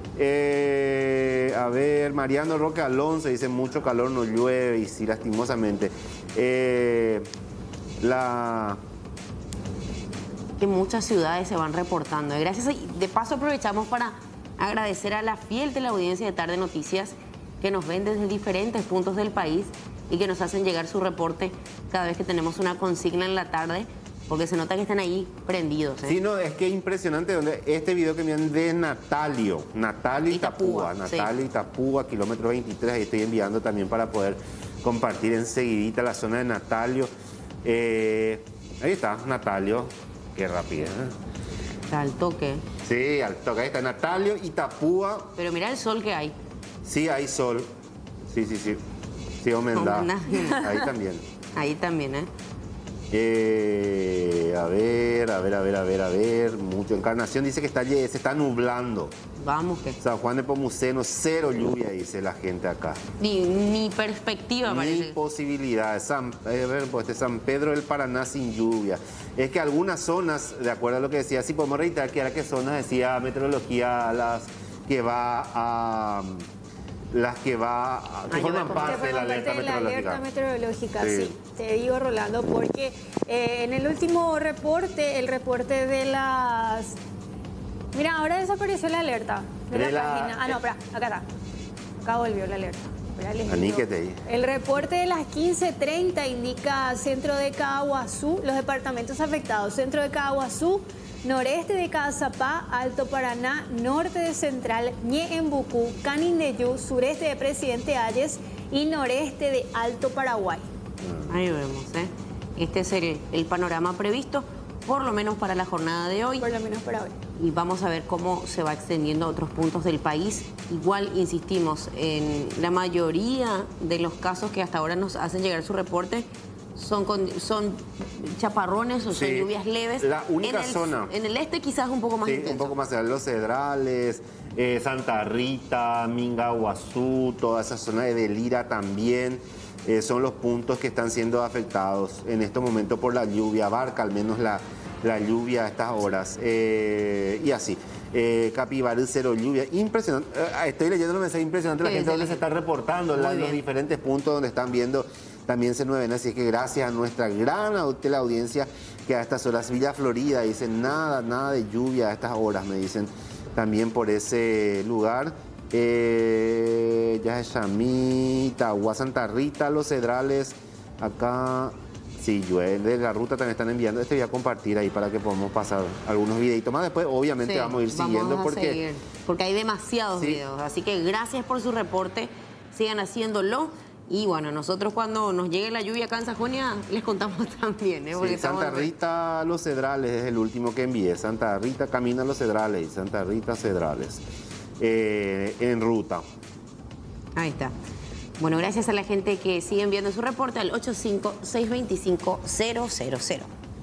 Eh, a ver, Mariano Roque Alonso dice, mucho calor, no llueve, y sí, lastimosamente. Eh, la... Que muchas ciudades se van reportando. Y gracias, y de paso aprovechamos para agradecer a la fiel de la audiencia de Tarde Noticias que nos ven desde diferentes puntos del país y que nos hacen llegar su reporte cada vez que tenemos una consigna en la tarde, porque se nota que están ahí prendidos, ¿eh? Sí, no, es que impresionante donde este video que me envían de Natalio, Natalio Itapúa, Itapúa, sí. Natalio Itapúa, kilómetro veintitrés, ahí estoy enviando también para poder compartir enseguidita la zona de Natalio. Eh, ahí está, Natalio, qué rapidez, ¿eh? Está al toque. Sí, al toque, ahí está Natalio Itapúa, Pero mira el sol que hay. sí hay sol, sí, sí, sí, sí, Omendá, Omendá. ahí también. Ahí también, ¿eh? Eh, a ver, a ver, a ver, a ver, a ver, mucho. Encarnación dice que está, se está nublando. Vamos que... San Juan de Pomuceno, cero lluvia, dice la gente acá. Ni, ni perspectiva, Ni parece. posibilidad. San, a ver, pues, este San Pedro del Paraná sin lluvia. Es que algunas zonas, de acuerdo a lo que decía, sí podemos reiterar que era que zonas decía meteorología, las que va a... Las que va a, que Ay, forman yo- parte Que de la forman alerta parte de la alerta meteorológica. meteorológica, sí. Sí. Te digo, Rolando, porque eh, en el último reporte, el reporte de las... Mira, ahora desapareció la alerta de, De la, la- página. Ah, no, espera, acá está. Acá volvió la alerta. Espera, les digo. Aníquete ahí. El reporte de las quince treinta indica centro de Caguazú, los departamentos afectados. Centro de Caguazú, noreste de Caazapá, Alto Paraná, norte de Central, Ñeembucú, Canindeyú, sureste de Presidente Hayes y noreste de Alto Paraguay. Ahí vemos, ¿eh? Este es el, el panorama previsto, por lo menos para la jornada de hoy. Por lo menos para hoy. Y vamos a ver cómo se va extendiendo a otros puntos del país. Igual, insistimos, en la mayoría de los casos que hasta ahora nos hacen llegar su reporte son, con- son chaparrones o son Sí. lluvias leves. La única en el, zona. En el este quizás un poco más Sí, intenso. un poco más allá, Los Cedrales, eh, Santa Rita, Mingaguazú, toda esa zona de Delira también, eh, son los puntos que están siendo afectados en este momento por la lluvia, abarca al menos la, la lluvia a estas horas, eh, y así. Eh, Capibarú, cero lluvia, impresionante. Eh, estoy leyendo los mensajes impresionantes, la Sí, gente sí, donde sí. se está reportando, Muy la- los bien. diferentes puntos donde están viendo también C nueve N, así que gracias a nuestra gran au- teleaudiencia que a estas horas, Villa Florida, dicen nada, nada de lluvia a estas horas, me dicen también por ese lugar. Eh, ya es Chamí, Itagua, Santa Rita, Los Cedrales, acá Sí, llueve. De la ruta también están enviando. Este voy a compartir ahí para que podamos pasar algunos videitos más. Después, obviamente, Sí, vamos a ir siguiendo vamos a porque... seguir, porque hay demasiados Sí. videos. Así que gracias por su reporte. Sigan haciéndolo. Y bueno, nosotros cuando nos llegue la lluvia acá en Sajonia, les contamos también. ¿eh? Porque Sí, estamos- Santa Rita Los Cedrales es el último que envié. Santa Rita Camina Los Cedrales y Santa Rita Cedrales. Eh, en ruta. Ahí está. Bueno, gracias a la gente que sigue enviando su reporte al ocho cinco seis dos cinco cero cero cero.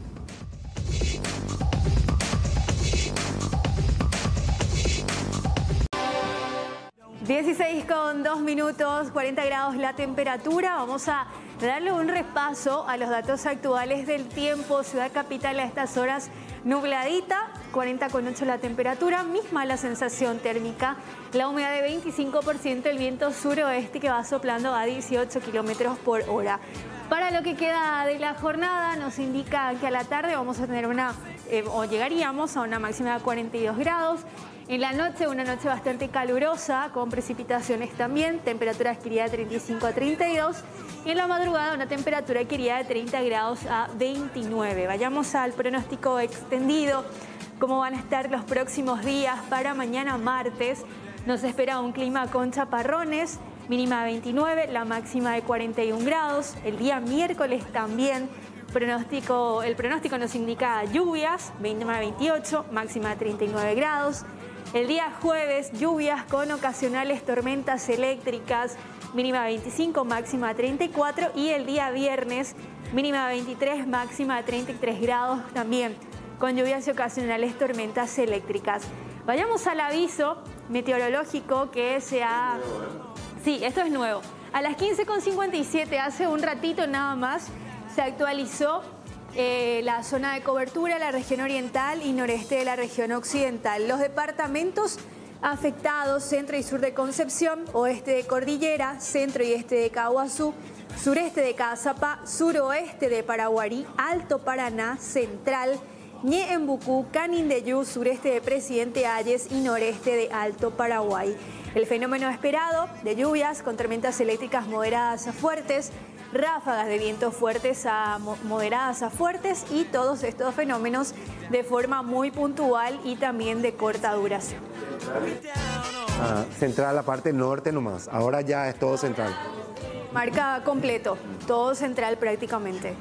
dieciséis con dos minutos, cuarenta grados la temperatura. Vamos a darle un repaso a los datos actuales del tiempo. Ciudad Capital a estas horas nubladita, cuarenta con ocho la temperatura, misma la sensación térmica, la humedad de veinticinco por ciento, el viento suroeste que va soplando a dieciocho kilómetros por hora. Para lo que queda de la jornada nos indica que a la tarde vamos a tener una, eh, o llegaríamos a una máxima de cuarenta y dos grados. En la noche, una noche bastante calurosa, con precipitaciones también, temperaturas que iría de treinta y cinco a treinta y dos. Y en la madrugada, una temperatura que iría de treinta grados a veintinueve. Vayamos al pronóstico extendido, cómo van a estar los próximos días. Para mañana martes nos espera un clima con chaparrones, mínima de veintinueve, la máxima de cuarenta y un grados. El día miércoles también. Pronóstico, el pronóstico nos indica lluvias, mínima de veintiocho, máxima de treinta y nueve grados. El día jueves, lluvias con ocasionales tormentas eléctricas, mínima de veinticinco, máxima de treinta y cuatro. Y el día viernes, mínima de veintitrés, máxima de treinta y tres grados, también con lluvias y ocasionales tormentas eléctricas. Vayamos al aviso meteorológico que se ha... Sí, esto es nuevo. A las quince con cincuenta y siete, hace un ratito nada más, se actualizó eh, la zona de cobertura, la región oriental y noreste de la región occidental. Los departamentos afectados, centro y sur de Concepción, oeste de Cordillera, centro y este de Caguazú, sureste de Cazapá, suroeste de Paraguarí, Alto Paraná, central, Ñeembucú, Canindeyú, sureste de Presidente Hayes y noreste de Alto Paraguay. El fenómeno esperado de lluvias con tormentas eléctricas moderadas a fuertes, ráfagas de viento fuertes a moderadas a fuertes y todos estos fenómenos de forma muy puntual y también de corta duración. Ah, central, la parte norte nomás. Ahora ya es todo central. Marca completo, todo central prácticamente.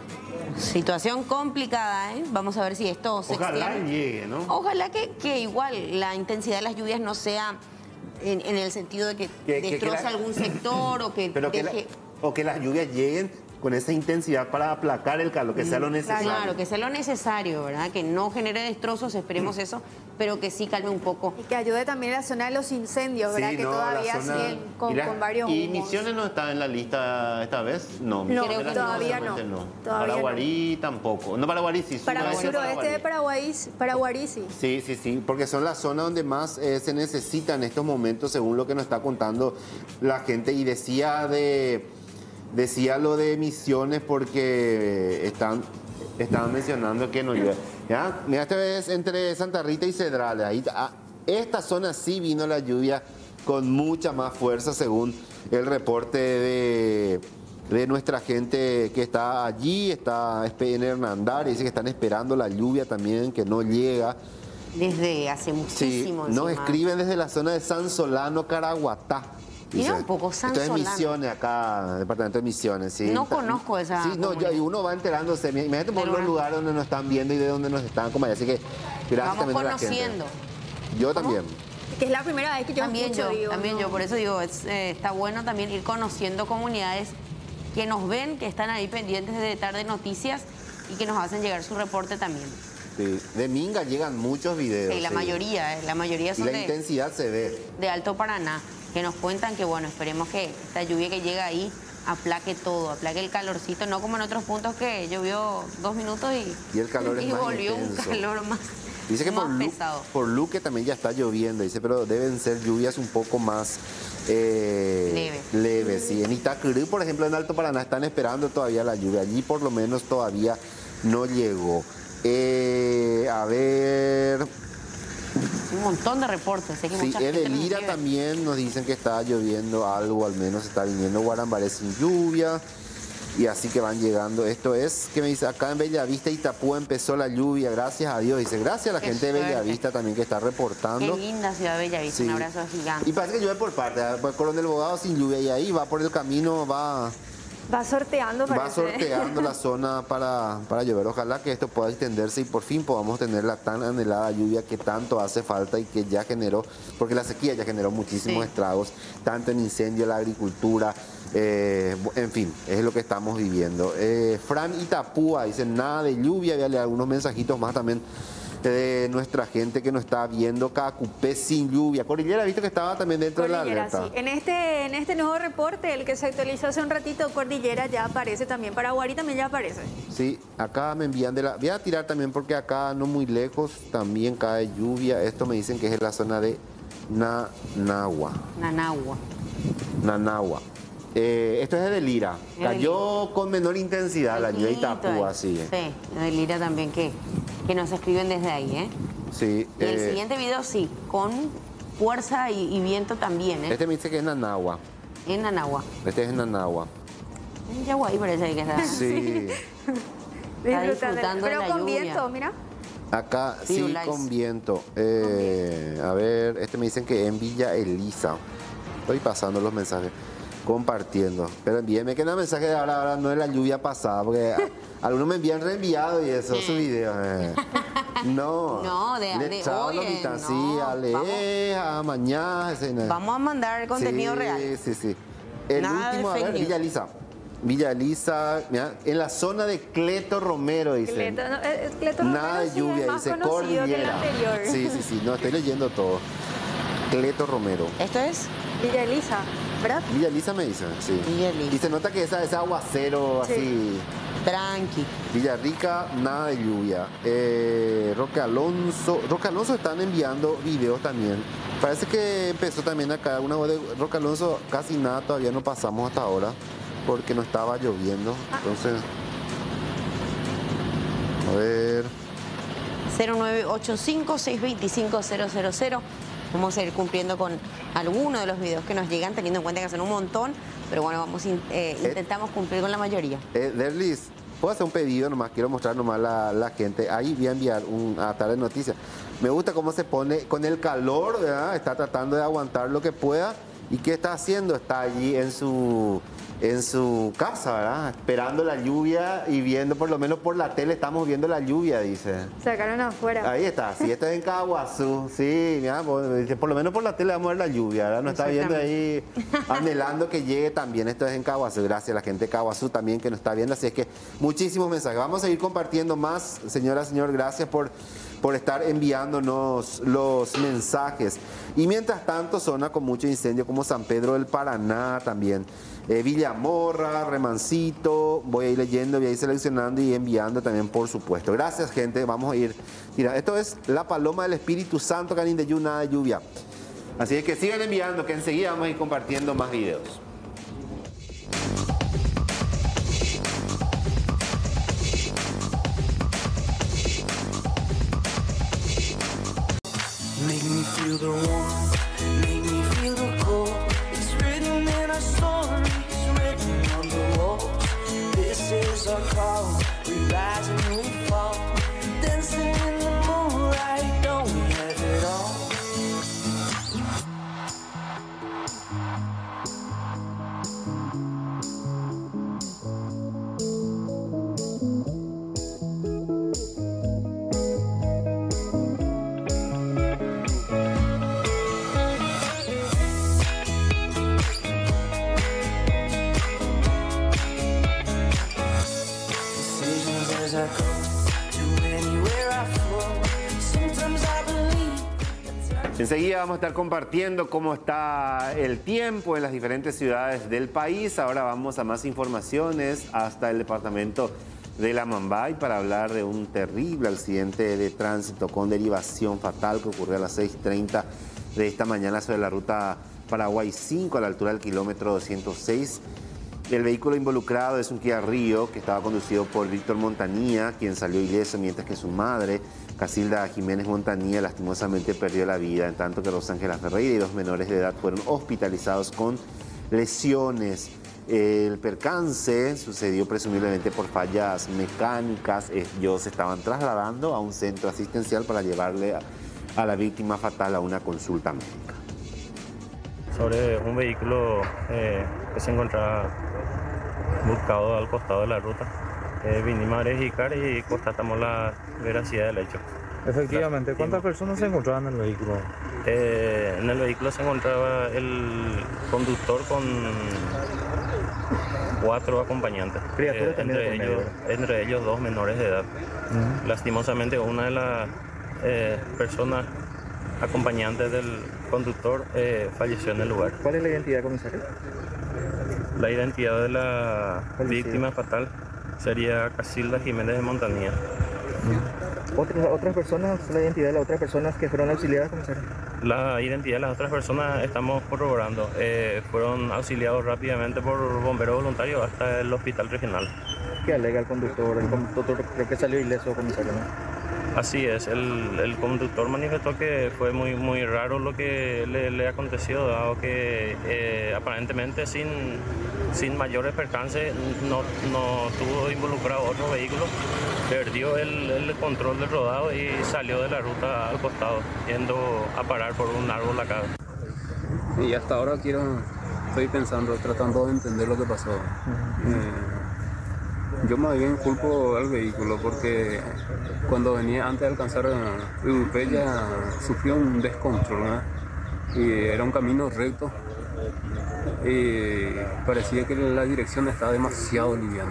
Situación complicada, ¿eh? Vamos a ver si esto se Ojalá extiende. llegue, ¿no? Ojalá que, que igual la intensidad de las lluvias no sea en, en el sentido de que, Que- que- destroza que la- algún sector o que Pero que la- deje... o que las lluvias lleguen con esa intensidad para aplacar el calor, que sea lo necesario. Claro, que sea lo necesario, ¿verdad? Que no genere destrozos, esperemos eso, pero que sí calme un poco. Y que ayude también a la zona de los incendios, ¿verdad? Sí, que no, todavía la zona- siguen con, y la- con varios ¿Y humos. Misiones no está en la lista esta vez? No, No, Misiones creo que todavía lastimosamente no. no. Todavía Paraguarí tampoco. No, Paraguarí sí. Para el suroeste suroeste de Paraguay, Paraguarí sí. Sí, sí, sí, porque son las zonas donde más eh, se necesita en estos momentos, según lo que nos está contando la gente. Y decía de decía lo de Misiones porque están estaban mencionando que no llueve. ¿Ya? Mira, esta vez entre Santa Rita y Cedrales. Ahí, a esta zona sí vino la lluvia con mucha más fuerza, según el reporte de, de nuestra gente que está allí, está en Hernandar, y dice que están esperando la lluvia también, que no llega. Desde hace Sí, muchísimo nos encima. escriben desde la zona de San Solano, Caraguatá. Mira Dice, un poco, San esto es Solano. Misiones acá, departamento de Misiones, sí. No conozco esa Sí, no, ya, y uno va enterándose. Imagínate por Del los lugar. lugares donde nos están viendo y de donde nos están como allá. Así que gracias Vamos también a la gente. conociendo. Yo también. Que es la primera vez que yo También escucho, yo, digo, también no. yo, por eso digo, es, eh, está bueno también ir conociendo comunidades que nos ven, que están ahí pendientes de Tarde Noticias y que nos hacen llegar su reporte también. Sí. De Minga llegan muchos videos. Sí, la sí. mayoría, eh, la mayoría Y son la de, intensidad se ve. de Alto Paraná, que nos cuentan que, bueno, esperemos que esta lluvia que llega ahí aplaque todo, aplaque el calorcito, no como en otros puntos que llovió dos minutos y, Y el calor es y más volvió intenso. un calor más, Dice que más por, Lu- pesado. por Luque también ya está lloviendo, dice, pero deben ser lluvias un poco más eh, Leves. leves. Sí. En Itacurú, por ejemplo, en Alto Paraná están esperando todavía la lluvia. Allí por lo menos todavía no llegó. Eh, a ver, Un montón de reportes, sé que sí, mucha gente nos Edelira escribe. también nos dicen que está lloviendo algo, al menos está viniendo Guarambaré sin lluvia. Y así que van llegando. Esto es, que me dice, acá en Bellavista, Itapúa empezó la lluvia, gracias a Dios. Dice, gracias a la Qué gente suerte. de Bellavista también que está reportando. Qué linda ciudad de Bellavista, Sí. un abrazo gigante. Y parece que llueve por parte, pues Coronel Bogado sin lluvia y ahí va por el camino, va, Va sorteando, va parece. sorteando la zona para, para llover. Ojalá que esto pueda extenderse y por fin podamos tener la tan anhelada lluvia que tanto hace falta y que ya generó, porque la sequía ya generó muchísimos Sí. estragos, tanto en incendio, la agricultura, eh, en fin, es lo que estamos viviendo. Eh, Fran Itapúa dice, nada de lluvia, voy a leer algunos mensajitos más también de nuestra gente que nos está viendo. Cacupé sin lluvia. Cordillera, visto que estaba también dentro de Cordillera, la alerta. sí. En este, en este nuevo reporte, el que se actualizó hace un ratito, Cordillera ya aparece también. Paraguarí también ya aparece. Sí, acá me envían de la... Voy a tirar también porque acá no muy lejos también cae lluvia. Esto me dicen que es en la zona de Nanagua. Nanagua. Nanagua. Eh, esto es de Lira. Cayó con menor intensidad la lluvia de Itapúa, sí. Sí, de Lira también que, que nos escriben desde ahí, ¿eh? Sí. Y el eh, siguiente video sí, con fuerza y, y viento también, ¿eh? Este me dice que es Nanagua. En Nanagua. Este es en Nanagua. En Yaguay parece que está. Sí. Está Disfrutando. disfrutando de Pero la con lluvia. viento, mira. Acá sí, Firulais. con viento. Eh, a ver, este me dicen que en Villa Elisa. Estoy pasando los mensajes, compartiendo. Pero envíenme que no mensaje de ahora, ahora no es la lluvia pasada, porque a- algunos me envían reenviado y eso, su video. eh. No. No, de- Le de echaba hoy, lo eh, mitad, no, sí, a leer, a mañana. ese, no. Vamos a mandar contenido Sí, real. Sí, sí. El Nada de último, a fake ver, news. Villa Elisa. Villa Elisa, mira, en la zona de Cleto Romero, dicen. Cleto, no, eh, Cleto Nada de Romero sí es lluvia, más dice conocido que el Cordillera. anterior. Sí, sí, sí, no, estoy leyendo todo. Cleto Romero. ¿Esto es? Villa Elisa, ¿verdad? Villa Elisa me dicen, sí. Villa Elisa. Y se nota que esa, ese aguacero Sí. así. Tranqui. Villarrica, nada de lluvia. Eh, Roque Alonso. Roque Alonso están enviando videos también. Parece que empezó también acá una voz de Roque Alonso, casi nada todavía no pasamos hasta ahora, porque no estaba lloviendo. Entonces, a ver. cero nueve ocho cinco, seis dos cinco, cero cero cero. Vamos a ir cumpliendo con algunos de los videos que nos llegan, teniendo en cuenta que son un montón, pero bueno, vamos in- eh, intentamos cumplir con la mayoría. Eh, Derlis, puedo hacer un pedido nomás, quiero mostrar nomás la, la gente. Ahí voy a enviar un a tarde de noticias. Me gusta cómo se pone con el calor, ¿verdad? Está tratando de aguantar lo que pueda. ¿Y qué está haciendo? Está allí en su, en su casa, ¿verdad? Esperando la lluvia y viendo, por lo menos por la tele estamos viendo la lluvia, dice. Sacaron afuera. Ahí está, sí, esto es en Caguazú, sí, mira, por, dice, por lo menos por la tele vamos a ver la lluvia, ¿verdad? Nos está viendo ahí, anhelando que llegue también, esto es en Caguazú, gracias a la gente de Caguazú también que nos está viendo, así es que muchísimos mensajes, vamos a seguir compartiendo más, señora, señor, gracias por, por estar enviándonos los mensajes. Y mientras tanto, zona con mucho incendio como San Pedro del Paraná también, eh, Villamorra, Remancito, voy a ir leyendo, voy a ir seleccionando y enviando también, por supuesto. Gracias, gente, vamos a ir. Mira, esto es la paloma del Espíritu Santo, Canín de Yu, nada de lluvia. Así es que sigan enviando, que enseguida vamos a ir compartiendo más videos. Make me feel the warmth, make me feel the cold. It's written in our stories, written on the walls. This is our call, we rise and we fall. Dancing in the moonlight, don't we have it all? Decisions as I go to anywhere I flow. Sometimes I believe. Enseguida vamos a estar compartiendo cómo está el tiempo en las diferentes ciudades del país. Ahora vamos a más informaciones hasta el departamento de La Mambay para hablar de un terrible accidente de tránsito con derivación fatal que ocurrió a las seis treinta de esta mañana sobre la ruta Paraguay cinco a la altura del kilómetro doscientos seis. El vehículo involucrado es un Kia Rio que estaba conducido por Víctor Montanía, quien salió ileso, mientras que su madre, Casilda Jiménez Montanía, lastimosamente perdió la vida, en tanto que Rosángela Ferreira y dos menores de edad fueron hospitalizados con lesiones. El percance sucedió presumiblemente por fallas mecánicas. Ellos se estaban trasladando a un centro asistencial para llevarle a, a la víctima fatal a una consulta médica. Sobre un vehículo eh, que se encontraba buscado al costado de la ruta. Eh, vinimos a verificar y constatamos la veracidad del hecho. Efectivamente, ¿cuántas personas se encontraban en el vehículo? Eh, en el vehículo se encontraba el conductor con cuatro acompañantes, eh, entre, ellos, entre ellos dos menores de edad. Uh-huh. Lastimosamente, una de las eh, personas acompañantes del conductor eh, falleció en el lugar. ¿Cuál es la identidad, comisario? La identidad de la Policía. víctima fatal sería Casilda Jiménez de Montanía. ¿Otras, otras personas, la identidad de las otras personas que fueron auxiliadas, comisario? La identidad de las otras personas estamos corroborando. Eh, fueron auxiliados rápidamente por bomberos voluntarios hasta el hospital regional. ¿Qué alega el conductor? El conductor creo que salió ileso, comisario, ¿no? Así es, el, el conductor manifestó que fue muy, muy raro lo que le, le aconteció, dado que eh, aparentemente sin, sin mayores percances no, no tuvo involucrado otro vehículo, perdió el, el control del rodado y salió de la ruta al costado, yendo a parar por un árbol acá. Y hasta ahora quiero, estoy pensando, tratando de entender lo que pasó. Uh-huh. eh, Yo más bien culpo al vehículo porque cuando venía antes de alcanzar Udupella sufrió un descontrol, ¿verdad? Y era un camino recto y parecía que la dirección estaba demasiado liviana.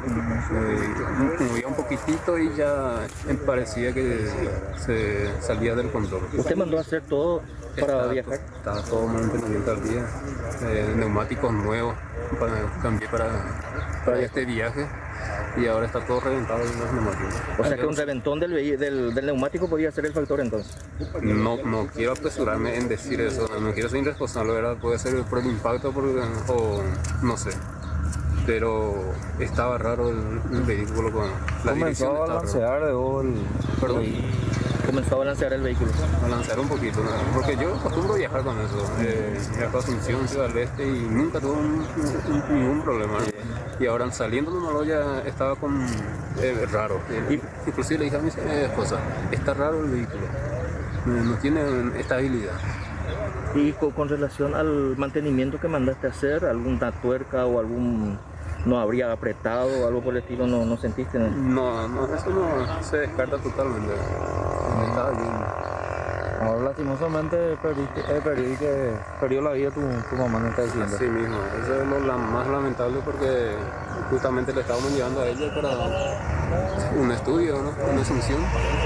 Eh, movía un poquitito y ya parecía que se salía del control. ¿Usted mandó a hacer todo para estaba, viajar? Estaba todo mantenimiento al día, eh, neumáticos nuevos, para, cambié para, para este viaje. Y ahora está todo reventado en los neumáticos. O sea que un reventón del, del, del neumático podría ser el factor entonces. No, no quiero apresurarme en decir eso, no quiero ser irresponsable, ¿verdad? Puede ser por el impacto por, o no sé. Pero estaba raro el, el vehículo con la dirección. Comenzó a balancear de el... Perdón. Comenzó a balancear el vehículo. Balancear un poquito, ¿no? Porque yo acostumbro a viajar con eso. Eh, viajo a Asunción, Ciudad del Este y nunca tuve un, un, ningún problema. Y ahora saliendo de Malo ya estaba con eh, raro. Eh, inclusive le dije a mi esposa, está raro el vehículo, no, no tiene estabilidad. Y con, con relación al mantenimiento que mandaste a hacer, alguna tuerca o algún... ¿No habría apretado o algo por el estilo? ¿No, no sentiste? No, no, no eso no se descarta totalmente. Estaba bien. Ahora lastimosamente perdiste, eh, perdí que perdió la vida tu, tu mamá, me está diciendo. Así mismo, eso es lo la, más lamentable porque justamente le estábamos llevando a ella para un estudio, ¿no? Una asunción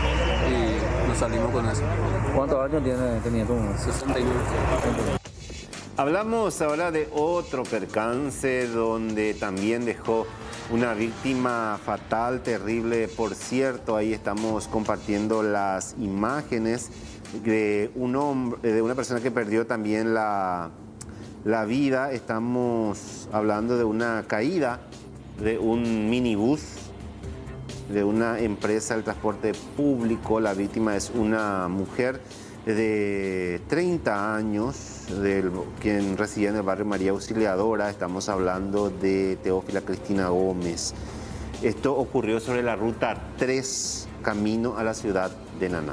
y nos salimos con eso. ¿Cuántos años tiene, tenía tu mamá? sesenta y nueve. Hablamos ahora de otro percance donde también dejó una víctima fatal, terrible. Por cierto, ahí estamos compartiendo las imágenes de un hombre, de una persona que perdió también la, la vida. Estamos hablando de una caída de un minibús de una empresa del transporte público. La víctima es una mujer de treinta años, del, quien residía en el barrio María Auxiliadora. Estamos hablando de Teófila Cristina Gómez. Esto ocurrió sobre la ruta tres, camino a la ciudad de Nanagua.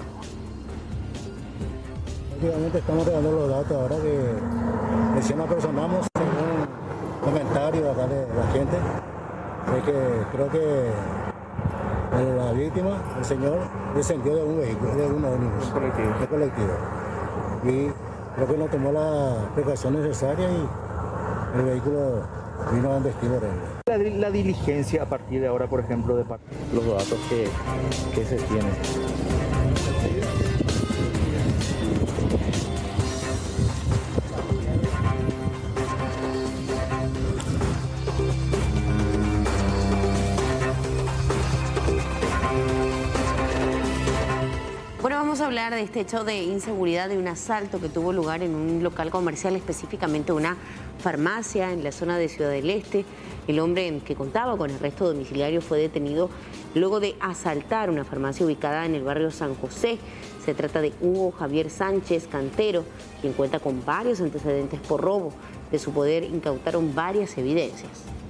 Últimamente estamos dando los datos ahora que recién apersonamos según comentarios acá de la gente, de que creo que la víctima, el señor, descendió de un vehículo, de un ómnibus, de colectivo. Y creo que no tomó la precaución necesaria y el vehículo vino a un destino real. La, la diligencia a partir de ahora, por ejemplo, de los datos que, que se tienen. Bueno, vamos a hablar de este hecho de inseguridad, de un asalto que tuvo lugar en un local comercial, específicamente una farmacia en la zona de Ciudad del Este. El hombre que contaba con arresto domiciliario fue detenido luego de asaltar una farmacia ubicada en el barrio San José. Se trata de Hugo Javier Sánchez Cantero, quien cuenta con varios antecedentes por robo. De su poder incautaron varias evidencias.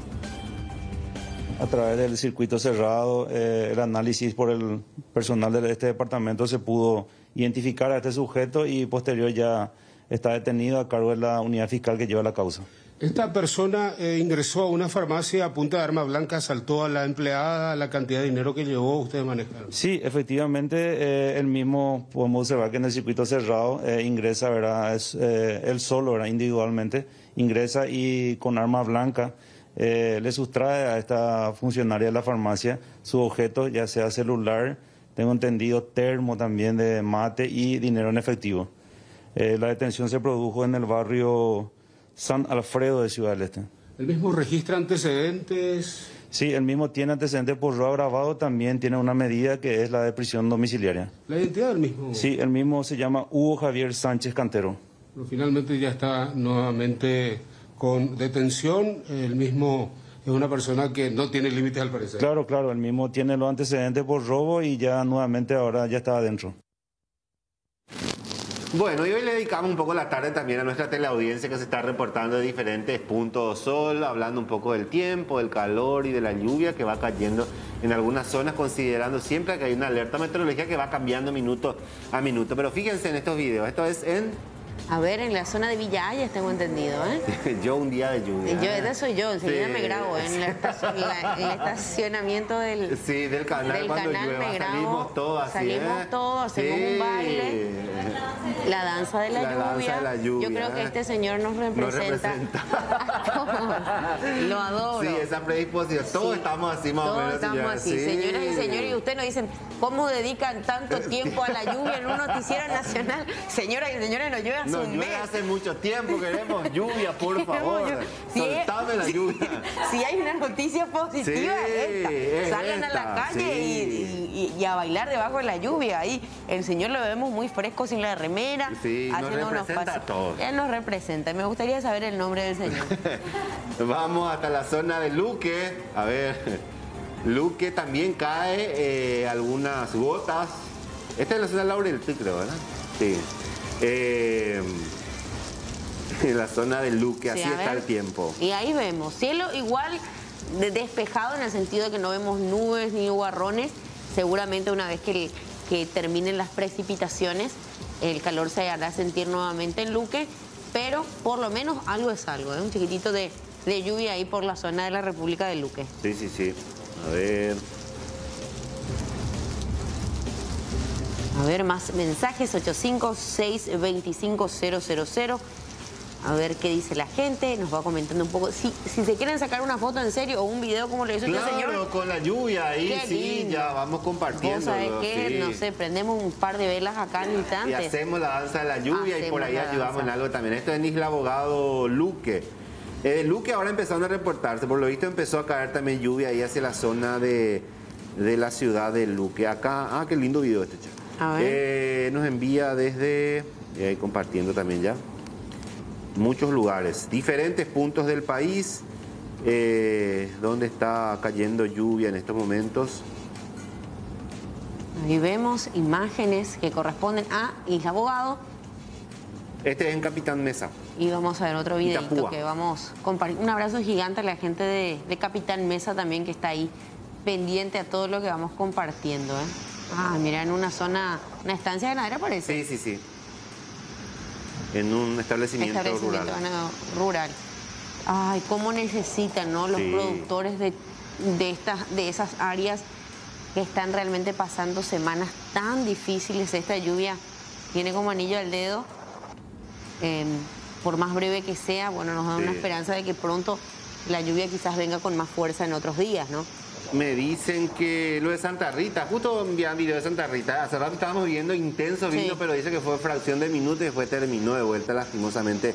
A través del circuito cerrado, eh, el análisis por el personal de este departamento se pudo identificar a este sujeto y posterior ya está detenido a cargo de la unidad fiscal que lleva la causa. Esta persona eh, ingresó a una farmacia a punta de arma blanca, asaltó a la empleada, la cantidad de dinero que llevó, ustedes manejaron. Sí, efectivamente, eh, él mismo, podemos observar que en el circuito cerrado eh, ingresa, ¿verdad? Es, eh, él solo, ¿verdad? Individualmente, ingresa y con arma blanca eh, le sustrae a esta funcionaria de la farmacia su objeto, ya sea celular, tengo entendido termo también de mate y dinero en efectivo. Eh, la detención se produjo en el barrio San Alfredo de Ciudad del Este. ¿El mismo registra antecedentes? Sí, el mismo tiene antecedentes por robo agravado, también tiene una medida que es la de prisión domiciliaria. ¿La identidad del mismo? Sí, el mismo se llama Hugo Javier Sánchez Cantero. Pero finalmente ya está nuevamente con detención, el mismo es una persona que no tiene límites al parecer. Claro, claro, el mismo tiene los antecedentes por robo y ya nuevamente ahora ya está adentro. Bueno, y hoy le dedicamos un poco la tarde también a nuestra teleaudiencia que se está reportando de diferentes puntos sol, hablando un poco del tiempo, del calor y de la lluvia que va cayendo en algunas zonas, considerando siempre que hay una alerta meteorológica que va cambiando minuto a minuto. Pero fíjense en estos videos, esto es en... A ver, en la zona de Villa Hayas tengo entendido, ¿eh? Yo un día de lluvia. Yo, ese soy yo, enseguida Sí. me grabo en la estación- la- el estacionamiento del, Sí, del canal, del cuando canal llueva, me grabo. salimos todos así, Salimos ¿eh? todos, hacemos Sí. un baile. La danza de la, La danza lluvia. de la lluvia, Yo creo que ¿eh? este señor nos Nos representa. Lo adoro. Sí, esa predisposición. Todos Sí. estamos así más o Todos menos. estamos señora. así, Sí. señoras y señores, y ustedes nos dicen, ¿cómo dedican tanto tiempo a la lluvia en un noticiero nacional? Señoras y señores, nos llueve hace No, un llueve mes. hace mucho tiempo, queremos lluvia, por Queremos favor. lluvia. Si Soltame es- la lluvia. Si hay una noticia positiva, Sí, es esta. es Salgan a la esta, calle sí. y, y- y a bailar debajo de la lluvia. Ahí el señor lo vemos muy fresco sin la remera. Sí, nos haciendo unos representa pasos. a todos. Él nos representa. Me gustaría saber el nombre del señor. Vamos hasta la zona de Luque. A ver, Luque también cae eh, algunas gotas. Esta es la zona de Laurelty, creo, ¿verdad? Sí. Eh, en la zona de Luque, Sí, así a está ver. el tiempo. Y ahí vemos, cielo igual de- despejado en el sentido de que no vemos nubes ni nubarrones. Seguramente una vez que, que terminen las precipitaciones, el calor se hará sentir nuevamente en Luque, pero por lo menos algo es algo, ¿eh? Un chiquitito de, de lluvia ahí por la zona de la República de Luque. Sí, sí, sí. A ver. A ver, más mensajes, ocho cinco seis dos cinco cero cero cero. A ver qué dice la gente, nos va comentando un poco. Si, si se quieren sacar una foto en serio o un video como lo hizo este señor. Claro, con la lluvia ahí, Qué sí, lindo. ya vamos compartiendo. Vos sabés qué, no sé, prendemos un par de velas acá en Y instantes. hacemos la danza de la lluvia y Hacemos por ahí la ayudamos danza. en algo también. Esto es el abogado Luque. Eh, Luque ahora empezando a reportarse, por lo visto empezó a caer también lluvia ahí hacia la zona de, de la ciudad de Luque. Acá, ah, qué lindo video este, chico. A ver. Eh, nos envía desde, y ahí compartiendo también ya, muchos lugares, diferentes puntos del país, eh, donde está cayendo lluvia en estos momentos. Ahí vemos imágenes que corresponden a Isla Abogado. Este es en Capitán Mesa. Y vamos a ver otro videito Itapúa. que vamos a compartir. Un abrazo gigante a la gente de, de Capitán Mesa también que está ahí pendiente a todo lo que vamos compartiendo, ¿eh? Ah, mira, en una zona, una estancia ganadera parece. Sí, sí, sí. En un establecimiento, Establecimiento rural. ganado rural. Ay, cómo necesitan, ¿no? Los Sí. productores de, de, estas, de esas áreas que están realmente pasando semanas tan difíciles. Esta lluvia viene como anillo al dedo. Eh, por más breve que sea, bueno, nos da una Sí. esperanza de que pronto la lluvia quizás venga con más fuerza en otros días, ¿no? Me dicen que lo de Santa Rita, justo envían video de Santa Rita, hace rato estábamos viendo intenso Sí. vino, pero dice que fue fracción de minutos y después terminó de vuelta lastimosamente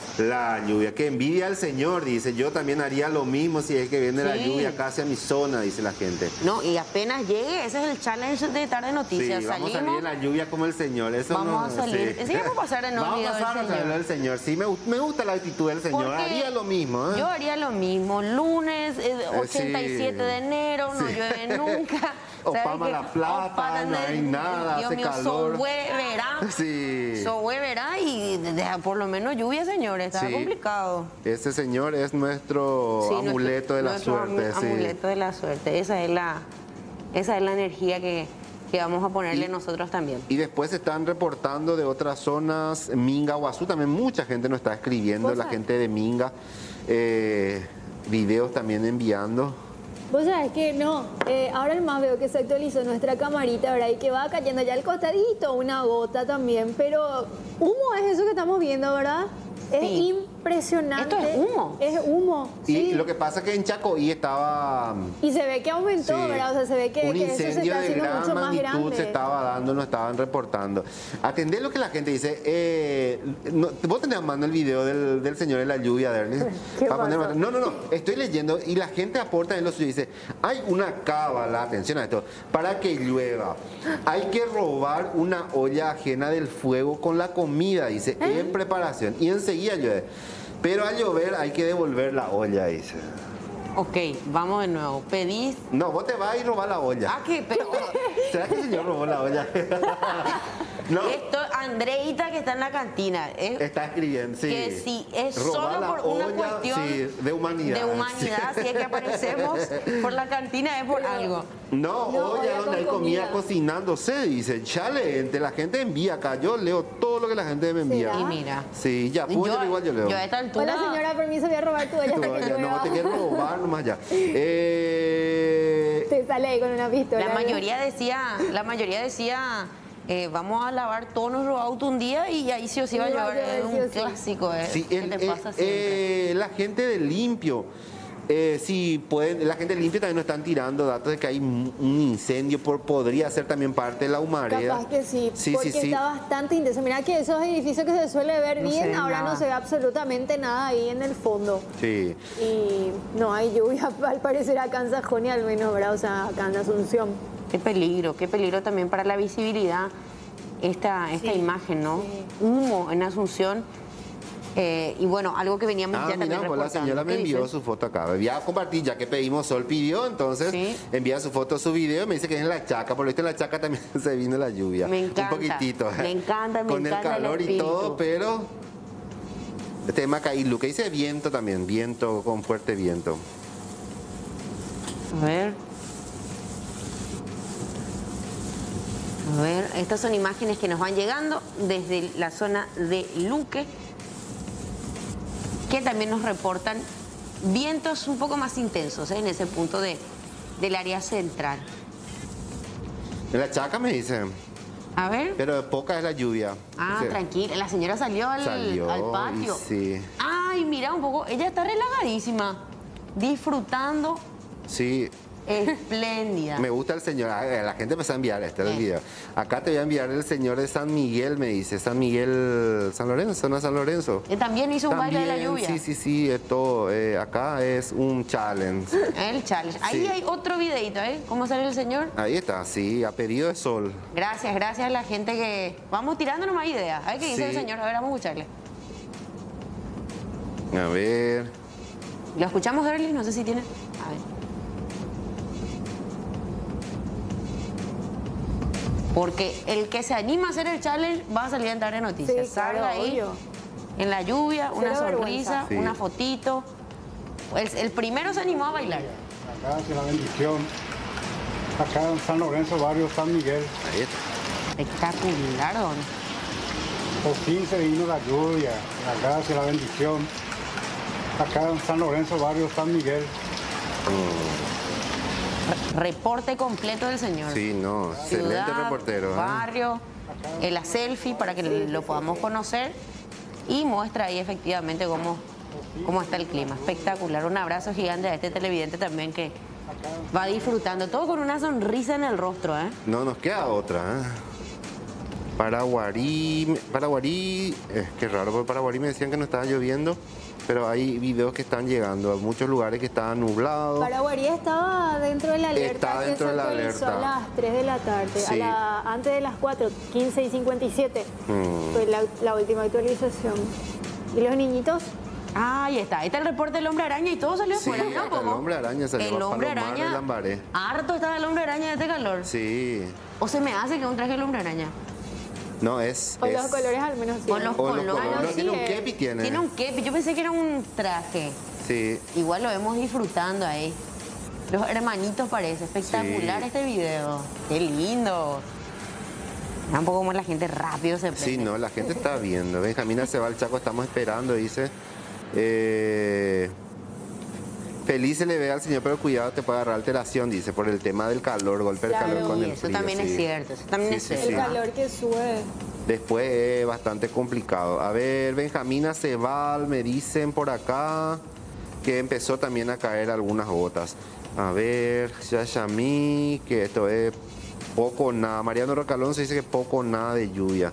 La lluvia, que envidia al Señor, dice. Yo también haría lo mismo si es que viene la Sí. lluvia acá hacia mi zona, dice la gente. No, y apenas llegue, ese es el challenge de Tarde Noticias. Sí, vamos a Salimos, salir en la lluvia como el Señor. Eso vamos no, a salir. sí. Enseguida vamos a pasar en un Vamos video a del pasar a Señor. hablar del Señor. Sí, me, me gusta la actitud del Señor. Porque Haría lo mismo. ¿eh? Yo haría lo mismo. Lunes, eh, ochenta y siete sí. de enero, no Sí. llueve nunca. Opama ¿Sabes la qué? Plata, Opama no hay de- nada, Dios hace mío, calor. verá. Sí. verá y de- de- por lo menos lluvia, señores. Está Sí. complicado. Ese Señor es nuestro Sí, amuleto nuestro- de la nuestro suerte. amu- sí. Amuleto de la suerte. Esa es la, esa es la energía que, que vamos a ponerle nosotros también. Y después se están reportando de otras zonas, Minga, Guazú, también mucha gente nos está escribiendo, ¿Vos la sabés? gente de Minga, eh, videos también enviando. Vos sabés que no, eh, ahora más veo que se actualizó nuestra camarita, ¿verdad? Y que va cayendo ya al costadito una gota también, pero humo es eso que estamos viendo, ¿verdad? Es Sí. impresionante. Esto es humo. Es humo, Y sí. lo que pasa es que en Chacoí estaba Y se ve que aumentó, sí, ¿verdad? O sea, se ve que, un que eso se incendio está de haciendo gran mucho más magnitud grande. se estaba dando, nos estaban reportando. Atendé lo que la gente dice. Eh, no, vos tenés a mano el video del, del señor en la lluvia, Derlis. ¿Qué Para poner- pasó? no, no, no. Estoy leyendo y la gente aporta en lo suyo. Dice, hay una cábala, atención a esto, para que llueva. Hay que robar una olla ajena del fuego con la comida, dice, ¿Eh? en preparación. Y enseguida llueve. Pero al llover hay que devolver la olla, dice. Ok, vamos de nuevo. Pedís. No, vos te vas y robás la olla. Ah, ¿qué? Pero. ¿Será que el señor robó la olla? No. Esto, Andreita que está en la cantina. Es, Está escribiendo, sí. Que si es Robar solo la por una olla, cuestión sí, de humanidad. de humanidad, si es que aparecemos por la cantina es por algo. No, No, olla olla donde con hay comida, comida. cocinándose, dice. Chale, entre la gente envía acá. Yo leo todo lo que la gente me envía. Y mira. Sí, ya, pues Yo, igual yo leo. yo a esta altura. Hola señora, permiso, voy a robar tu olla Tú, hasta que ya, no, llueva. te quiero robar nomás ya. Eh, Te sale ahí con una pistola. La mayoría decía, la mayoría decía, eh, vamos a lavar todos nuestros autos un día y ahí sí o sí va a Iba a llover. Es llover, sí un o sí. clásico, eh, Sí, que el- te eh, pasa siempre. eh, la gente de limpio, eh, si pueden, la gente de limpio también nos están tirando datos de que hay un un incendio, por, podría ser también parte de la humareda. Capaz que sí, Sí, porque sí, sí. está bastante intenso. Mira que esos edificios que se suele ver No se bien, ve ahora nada. no se ve absolutamente nada ahí en el fondo. Sí. Y no hay lluvia, al parecer acá en Sajonia al menos, ¿verdad? O sea, acá en Asunción. Qué peligro, qué peligro también para la visibilidad esta, esta Sí, imagen, ¿no? sí. Humo en Asunción. Eh, y bueno, algo que veníamos Ah, ya también mira, pues la reportando. señora me ¿Qué envió dice? su foto acá. Voy a compartir, ya que pedimos, Sol pidió, entonces Sí. envía su foto, su video, me dice que es en la Chaca, por lo visto en la Chaca también se vino la lluvia. Me encanta, Un poquitito. me encanta, me Con encanta el el calor y espíritu. todo, pero... Este tema Caílu, que dice viento también, viento con fuerte viento. A ver. A ver, estas son imágenes que nos van llegando desde la zona de Luque, que también nos reportan vientos un poco más intensos, ¿eh? En ese punto de, del área central. En la Chaca me dicen, A ver. pero poca es la lluvia. Ah, O sea, tranquila. La señora salió al, Salió, al y patio. sí. Ay, mira un poco. Ella está relagadísima, disfrutando. Sí, Espléndida. me gusta el señor. Ah, la gente me está a enviar este el video. Acá te voy a enviar el señor de San Miguel, me dice. San Miguel, San Lorenzo, ¿no es San Lorenzo? Que también hizo un baile de la También, lluvia. Sí, sí, sí, esto, eh, acá es un challenge. El challenge. Ahí Sí. hay otro videito, ¿eh? ¿Cómo sale el señor? Ahí está, sí, a pedido de sol. Gracias, gracias a la gente que... Vamos tirándonos más ideas. A ver qué dice Sí. el señor. A ver, vamos a escucharle. A ver. ¿Lo escuchamos, Derlis? No sé si tiene... A ver. Porque el que se anima a hacer el challenge va a salir a entrar en noticias. Sí, claro, Salga ahí, obvio. en la lluvia, una Cero sonrisa, vergüenza. Sí. una fotito. El, el primero se animó a bailar. Acá hacia la bendición. Acá en San Lorenzo, barrio San Miguel. Ahí está. Espectacular, don. Por fin se vino la lluvia. Acá hacia la bendición. Acá en San Lorenzo, barrio San Miguel. Reporte completo del señor. Sí, no, excelente Ciudad, reportero. ¿eh? barrio, eh, la selfie para que lo podamos conocer y muestra ahí efectivamente cómo, cómo está el clima. Espectacular. Un abrazo gigante a este televidente también que va disfrutando, todo con una sonrisa en el rostro, ¿eh? No nos queda otra. ¿eh? Paraguarí, Paraguarí, eh, qué raro, porque Paraguarí me decían que no estaba lloviendo, pero hay videos que están llegando a muchos lugares que estaban nublados. Paraguarí estaba dentro de la alerta Está que dentro se de la actualizó alerta. a las tres de la tarde, Sí. a la, antes de las cuatro, quince y cincuenta y siete. Mm. Fue la, la última actualización. ¿Y los niñitos? Ah, ahí está. Ahí está el reporte del hombre araña y todo salió Sí, afuera, ¿no? hasta el ¿Cómo? hombre araña salió El a hombre Palomar de araña. Lambaré. Harto estaba el hombre araña de este calor. Sí, O se me hace que un traje el hombre araña. no es... Con es- los colores al menos sí. Con los o los colores. colores. Ah, no, No, tiene sí, un eh. kepi, tiene. Tiene un kepi. Yo pensé que era un traje. Sí, Igual lo vemos disfrutando ahí. Los hermanitos parece. Espectacular Sí. este video. Qué lindo. Mira un poco como la gente rápido se prende. sí, no, la gente está viendo. Benjamina se va al Chaco, estamos esperando, dice. Eh, feliz se le ve al señor, pero cuidado, te puede agarrar alteración, dice, por el tema del calor, golpe del Claro. calor con Sí, el eso frío. también sí. es cierto. Eso también Sí, es sí, cierto. El sí. calor que sube. Después es bastante complicado. A ver, Benjamina Cebal, me dicen por acá que empezó también a caer algunas gotas. A ver, Yashami, que esto es poco o nada. Mariano Rocalón se dice que poco o nada de lluvia.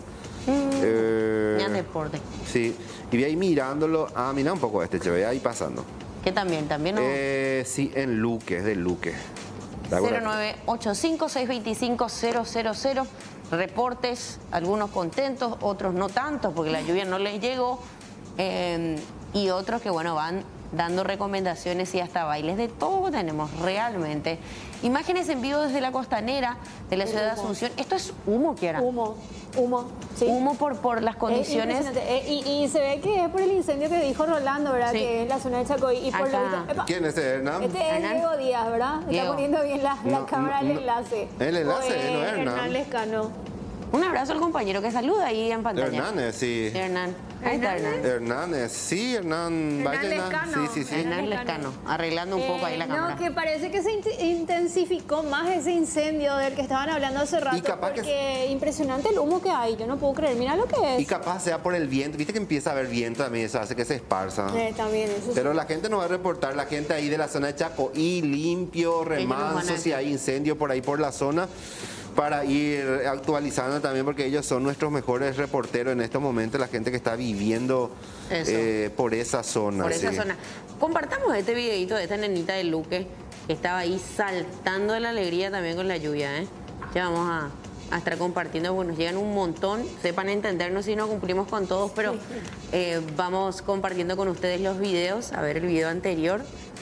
Eh, Ya deporte. sí, y vi ahí mirándolo. Ah, mira un poco este, che, ve ahí pasando. Que también, también no. Eh, sí, en Luque, es de Luque. ¿De acuerdo? cero nueve ocho cinco, seis dos cinco, cero cero cero. Reportes, algunos contentos, otros no tanto, porque la lluvia no les llegó. eh, y otros que, bueno, van dando recomendaciones y hasta bailes. De todo tenemos realmente. Imágenes en vivo desde la costanera de la El ciudad de humo. Asunción. Esto es humo, Kiara. Humo, humo, sí. Humo por, por las Es condiciones. impresionante. Eh, y, y se ve que es por el incendio que dijo Rolando, ¿verdad? Sí. Que es la zona de Chacoí. Y por Acá. lo visto- Epa, ¿Quién es ese, Hernán? Este es Hernán. Diego Díaz, ¿verdad? Diego. Está poniendo bien la, la No, cámara no, el no. enlace. El enlace, O es no es Hernán. Hernán Lescano. Un abrazo al compañero que saluda ahí en pantalla. Hernández, sí. Sí, Hernán. Ahí está Hernán. Hernández, sí, Hernán. Vaya, Lescano. Sí, sí, sí. Hernán Lescano, arreglando un poco ahí la Eh, cámara. No, que parece que se int- intensificó más ese incendio del que estaban hablando hace rato. capaz que- porque impresionante el humo que hay. Yo no puedo creer. Mira lo que es. Y capaz sea por el viento. Viste que empieza a haber viento también, eso hace que se esparza. Eh, también, eso sí. Pero la gente nos va a reportar, la gente ahí de la zona de Chacoí, limpio, nos van a remanso, decir. si hay incendio por ahí por la zona, para ir actualizando también, porque ellos son nuestros mejores reporteros en estos momentos, la gente que está viviendo Eso. eh, por esa zona. Por esa sí. zona. Compartamos este videito de esta nenita de Luque que estaba ahí saltando de la alegría también con la lluvia, ¿eh? Ya vamos a, a estar compartiendo, bueno, nos llegan un montón, sepan entendernos si no cumplimos con todos, pero eh, vamos compartiendo con ustedes los videos, a ver el video anterior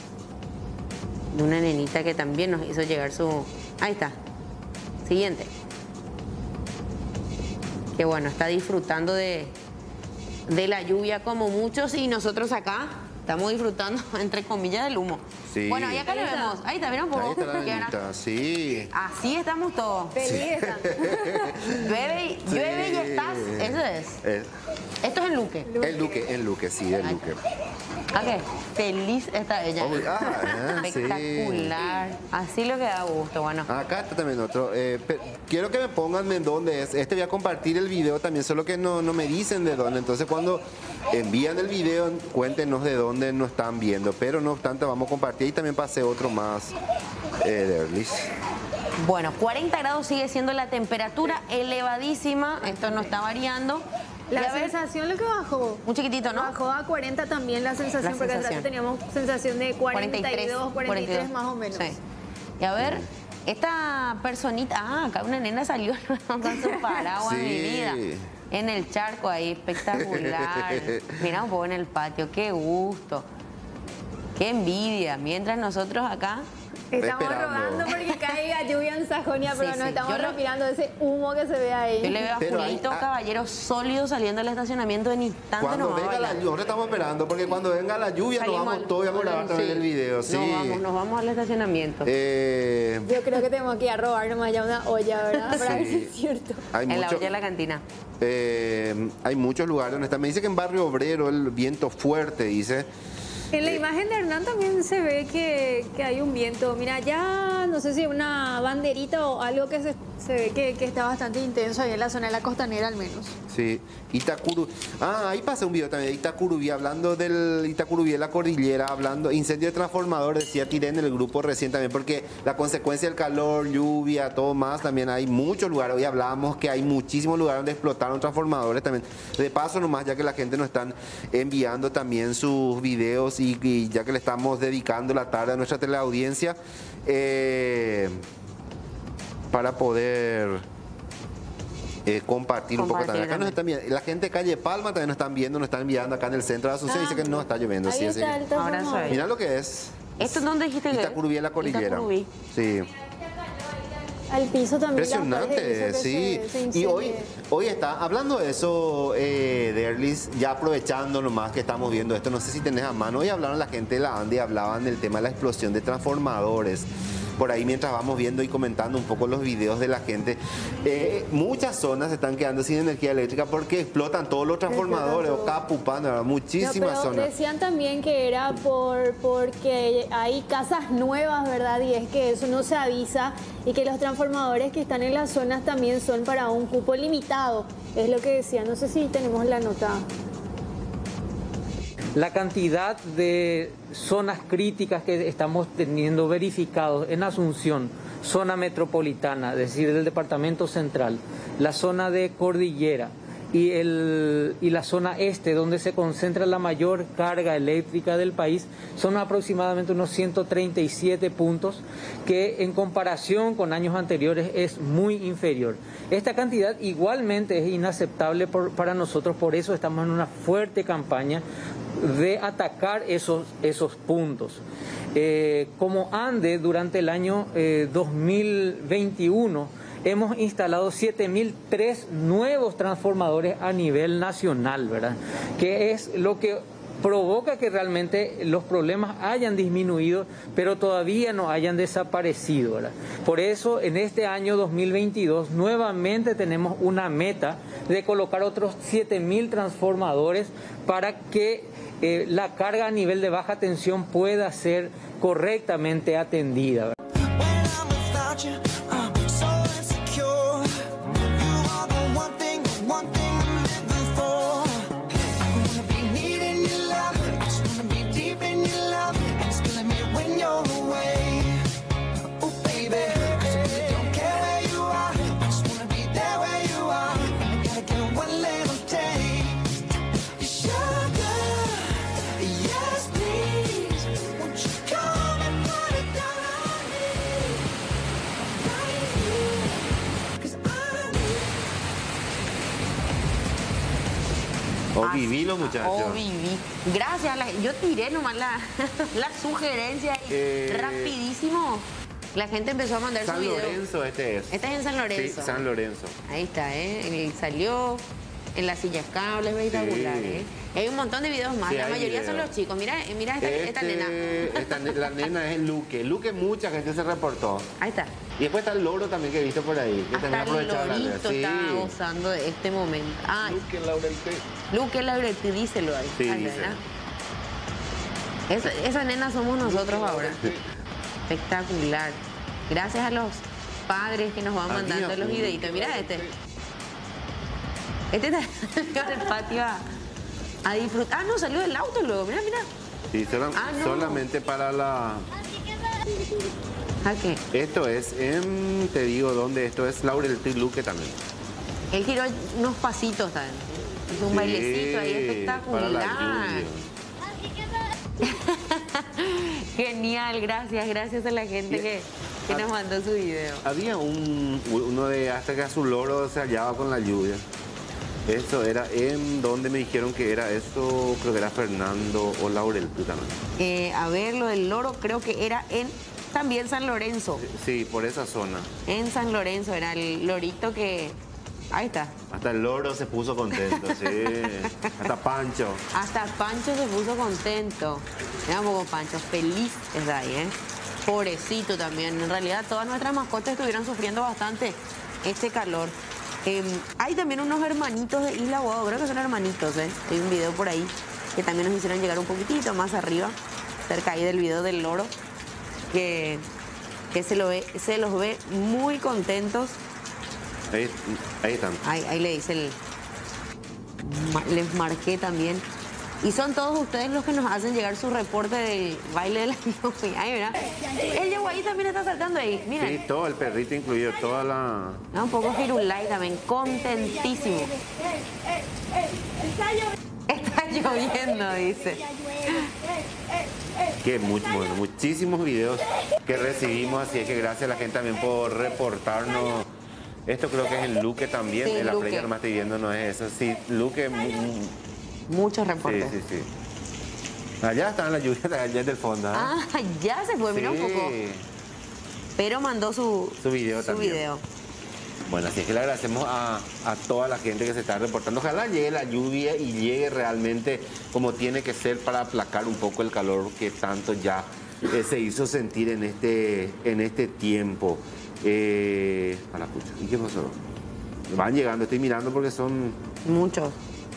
de una nenita que también nos hizo llegar su... Ahí está. Siguiente. Que bueno, está disfrutando de, de la lluvia como muchos y nosotros acá estamos disfrutando, entre comillas, del humo. Sí. Bueno, y acá le vemos. Ahí está, mira un poco. Ahí está la Kiara. nenita, sí. Así estamos todos. Feliz están. Llueve, y- llueve y estás. Eso es. Eh, Esto es en Luque. el Luque, el Luque, sí, el Luque. ¿A qué? Feliz está ella. Oh, ah, ah, sí. Espectacular. Así lo que da gusto, bueno. Acá está también otro. Eh, pe- quiero que me pongan de dónde es. Este voy a compartir el video también, solo que no, no me dicen de dónde. Entonces cuando envían el video, cuéntenos de dónde nos están viendo. Pero no obstante, vamos a compartir. Y también pasé otro más eh, de Erlis. Bueno, cuarenta grados sigue siendo la temperatura elevadísima. Esto no está variando. Y La a ver, sensación lo que bajó. un chiquitito, ¿no? Bajó a cuarenta también la sensación, La porque sensación. atrás teníamos sensación de cuarenta y dos, cuarenta y tres más o menos. Sí. Y a ver, esta personita, ah, acá una nena salió con su paraguas, Sí. mi vida. En el charco ahí, espectacular. Mira un poco en el patio, qué gusto. Qué envidia. Mientras nosotros acá... Estamos Esperando. rogando porque caiga lluvia en Sajonia, Sí, pero sí. no estamos Yo lo- respirando ese humo que se ve ahí. Yo le veo a Pero ahí- Julito ah. Caballero sólido saliendo del estacionamiento en instante. Cuando nos va a venga la bailar. lluvia, nosotros estamos esperando, porque cuando venga la lluvia nos Salimos vamos al- todos y vamos a grabar también Sí. el video. Sí. Nos vamos, nos vamos al estacionamiento. Eh, Yo creo que tenemos que ir a robar nomás ya una olla, ¿verdad? Para ver Sí. si es cierto. hay en la mucho- olla de la cantina. Eh, hay muchos lugares donde está. Me dice que en Barrio Obrero el viento fuerte, dice. En la imagen de Hernán también se ve que, que hay un viento. Mira, ya no sé si una banderita o algo que se, Se ve que, que está bastante intenso ahí en la zona de la costanera al menos. Sí, Itacurú. Ah, ahí pasé un video también de Itacurubí, hablando del Itacurubí de la cordillera, hablando incendio de transformador, decía tiré en el grupo recién también, porque la consecuencia del calor, lluvia, todo más, también hay muchos lugares. Hoy hablábamos que hay muchísimos lugares donde explotaron transformadores también. De paso nomás, ya que la gente nos están enviando también sus videos y, y ya que le estamos dedicando la tarde a nuestra teleaudiencia, eh, para poder eh, compartir, compartir un poco también. Acá nos están viendo, la gente de Calle Palma también nos están viendo, nos están enviando acá en el centro de Asunción, ah, dice que no está lloviendo. Ahí sí, está el transformador. Mira lo que es. ¿Esto es donde dijiste que Itacurubí en la cordillera. Itacurubí. Sí. Al piso también. Impresionante, sí. Se, se y hoy, hoy está, hablando de eso, eh, Derlis, ya aprovechando nomás que estamos viendo esto, no sé si tenés a mano, hoy hablaron la gente de la ANDE, hablaban del tema de la explosión de transformadores. Por ahí mientras vamos viendo y comentando un poco los videos de la gente, eh, muchas zonas se están quedando sin energía eléctrica porque explotan todos los transformadores o capupando, muchísimas no, zonas. Decían también que era por porque hay casas nuevas, ¿verdad? Y es que eso no se avisa y que los transformadores que están en las zonas también son para un cupo limitado, es lo que decían. No sé si tenemos la nota. La cantidad de zonas críticas que estamos teniendo verificados en Asunción, zona metropolitana, es decir, del departamento central, la zona de cordillera y, el, y la zona este, donde se concentra la mayor carga eléctrica del país, son aproximadamente unos ciento treinta y siete puntos, que en comparación con años anteriores es muy inferior. Esta cantidad igualmente es inaceptable por, para nosotros, por eso estamos en una fuerte campaña de atacar esos, esos puntos. Eh, como ANDE, durante el año eh, dos mil veintiuno, hemos instalado siete mil tres nuevos transformadores a nivel nacional, ¿verdad? Que es lo que provoca que realmente los problemas hayan disminuido, pero todavía no hayan desaparecido, ¿verdad? Por eso, en este año dos mil veintidós, nuevamente tenemos una meta de colocar otros siete mil transformadores para que eh, la carga a nivel de baja tensión pueda ser correctamente atendida, ¿verdad? O viví los muchachos. O viví. Gracias. A la, yo tiré nomás la, la sugerencia y eh, rapidísimo la gente empezó a mandar San su video. San Lorenzo este es. Este es en San Lorenzo. Sí, San Lorenzo. Ahí está, ¿eh? Salió en las sillas cables, espectacular, sí. ¿eh? Hay un montón de videos más, sí, la mayoría videos. Son los chicos. Mira, mira esta, este, esta nena. Esta, la nena es Luque. Luque mucha gente se reportó. Ahí está. Y después está el loro también que he visto por ahí. Que hasta el lorito sí. Está gozando de este momento. Ah, Luque Laurenti. Luque Laurenti, díselo ahí. Sí, ahí dice. Esa, esa nena somos nosotros Luque ahora. Laurenti. Espectacular. Gracias a los padres que nos van mandando Adiós, los videitos. Mira este. Este está en el patio a, a disfrutar. Ah, no, salió del auto luego. Mira, mira. Sí, sola, ah, no. solamente para la... ¿A qué? Esto es en, te digo dónde, esto es Laurenti Luque también. Él tiró unos pasitos también. Hizo un sí, bailecito ahí espectacular. Genial, gracias, gracias a la gente que, que nos mandó su video. Había un, uno de hasta que a su loro se hallaba con la lluvia. Eso era en donde me dijeron que era esto, creo que era Fernando o Laurenti también. Eh, a ver, lo del loro creo que era en también San Lorenzo. Sí, por esa zona. En San Lorenzo, era el lorito que... Ahí está. Hasta el loro se puso contento, sí. Hasta Pancho. Hasta Pancho se puso contento. Mira un poco Pancho, feliz está ahí, ¿eh? Pobrecito también. En realidad todas nuestras mascotas estuvieron sufriendo bastante este calor. Eh, hay también unos hermanitos de Isla Guado, creo que son hermanitos, ¿eh? Hay un video por ahí que también nos hicieron llegar un poquitito más arriba, cerca ahí del video del loro, que, que se, lo ve, se los ve muy contentos Ahí, ahí están. Ahí, ahí le dice el... Les marqué también. Y son todos ustedes los que nos hacen llegar su reporte del baile de la lluvia. Ahí, ¿verdad? El Yaguaí también está saltando ahí. Miren. Sí, todo el perrito incluido, toda la... Ah, un poco firulai también, contentísimo. Está lloviendo, dice. Que muy, bueno, muchísimos videos que recibimos, así es que gracias a la gente también por reportarnos. Esto creo que es el Luque también, Sí, en la Luque. playa nomás estoy viendo, no es eso. Sí, Luque... Muchos reportes. Sí, sí, sí. Allá están las lluvias, allá del fondo. ¿eh? Ah, ya se fue, mira Sí. un poco. Pero mandó su, Su video su también. video. Bueno, así es que le agradecemos a, a toda la gente que se está reportando. Ojalá llegue la lluvia y llegue realmente como tiene que ser para aplacar un poco el calor que tanto ya eh, se hizo sentir en este, en este tiempo. Eh, a la pucha, ¿y qué pasó? Van llegando, estoy mirando porque son... Muchos.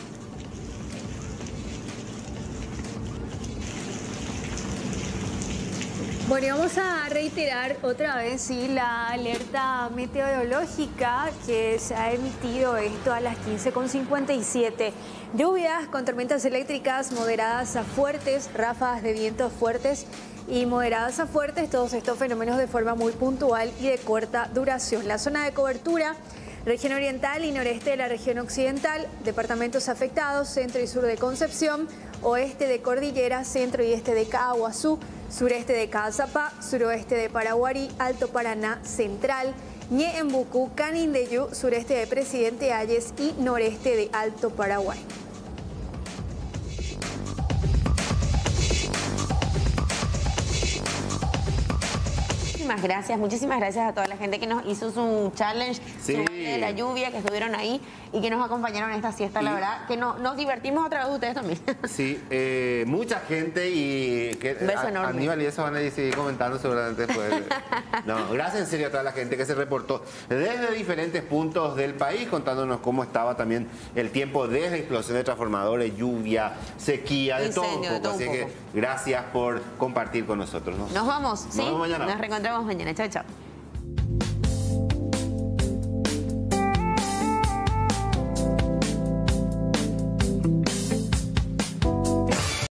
Bueno, y vamos a reiterar otra vez sí, la alerta meteorológica que se ha emitido esto a las quince con cincuenta y siete. Lluvias con tormentas eléctricas moderadas a fuertes, ráfagas de vientos fuertes y moderadas a fuertes, todos estos fenómenos de forma muy puntual y de corta duración. La zona de cobertura, región oriental y noreste de la región occidental, departamentos afectados, centro y sur de Concepción, oeste de Cordillera, centro y este de Caaguazú, sureste de Caazapá, suroeste de Paraguarí, Alto Paraná, central, Ñeembucú, Canindeyú, sureste de Presidente Hayes y noreste de Alto Paraguay. Muchísimas gracias, muchísimas gracias a toda la gente que nos hizo su challenge, Sí. su baile de la lluvia, que estuvieron ahí y que nos acompañaron en esta siesta, la Y- verdad, que no, nos divertimos a través de ustedes también. Sí, eh, mucha gente y que Un beso a- enorme. Aníbal y eso van a seguir comentando seguramente después. No, gracias en serio a toda la gente que se reportó desde diferentes puntos del país contándonos cómo estaba también el tiempo desde explosión de transformadores, lluvia, sequía, de todo un Incendio, de poco. todo un Así que poco. gracias por compartir con nosotros. ¿no? Nos vamos, ¿sí? Nos vemos mañana. Nos reencontramos mañana. Chao, chao.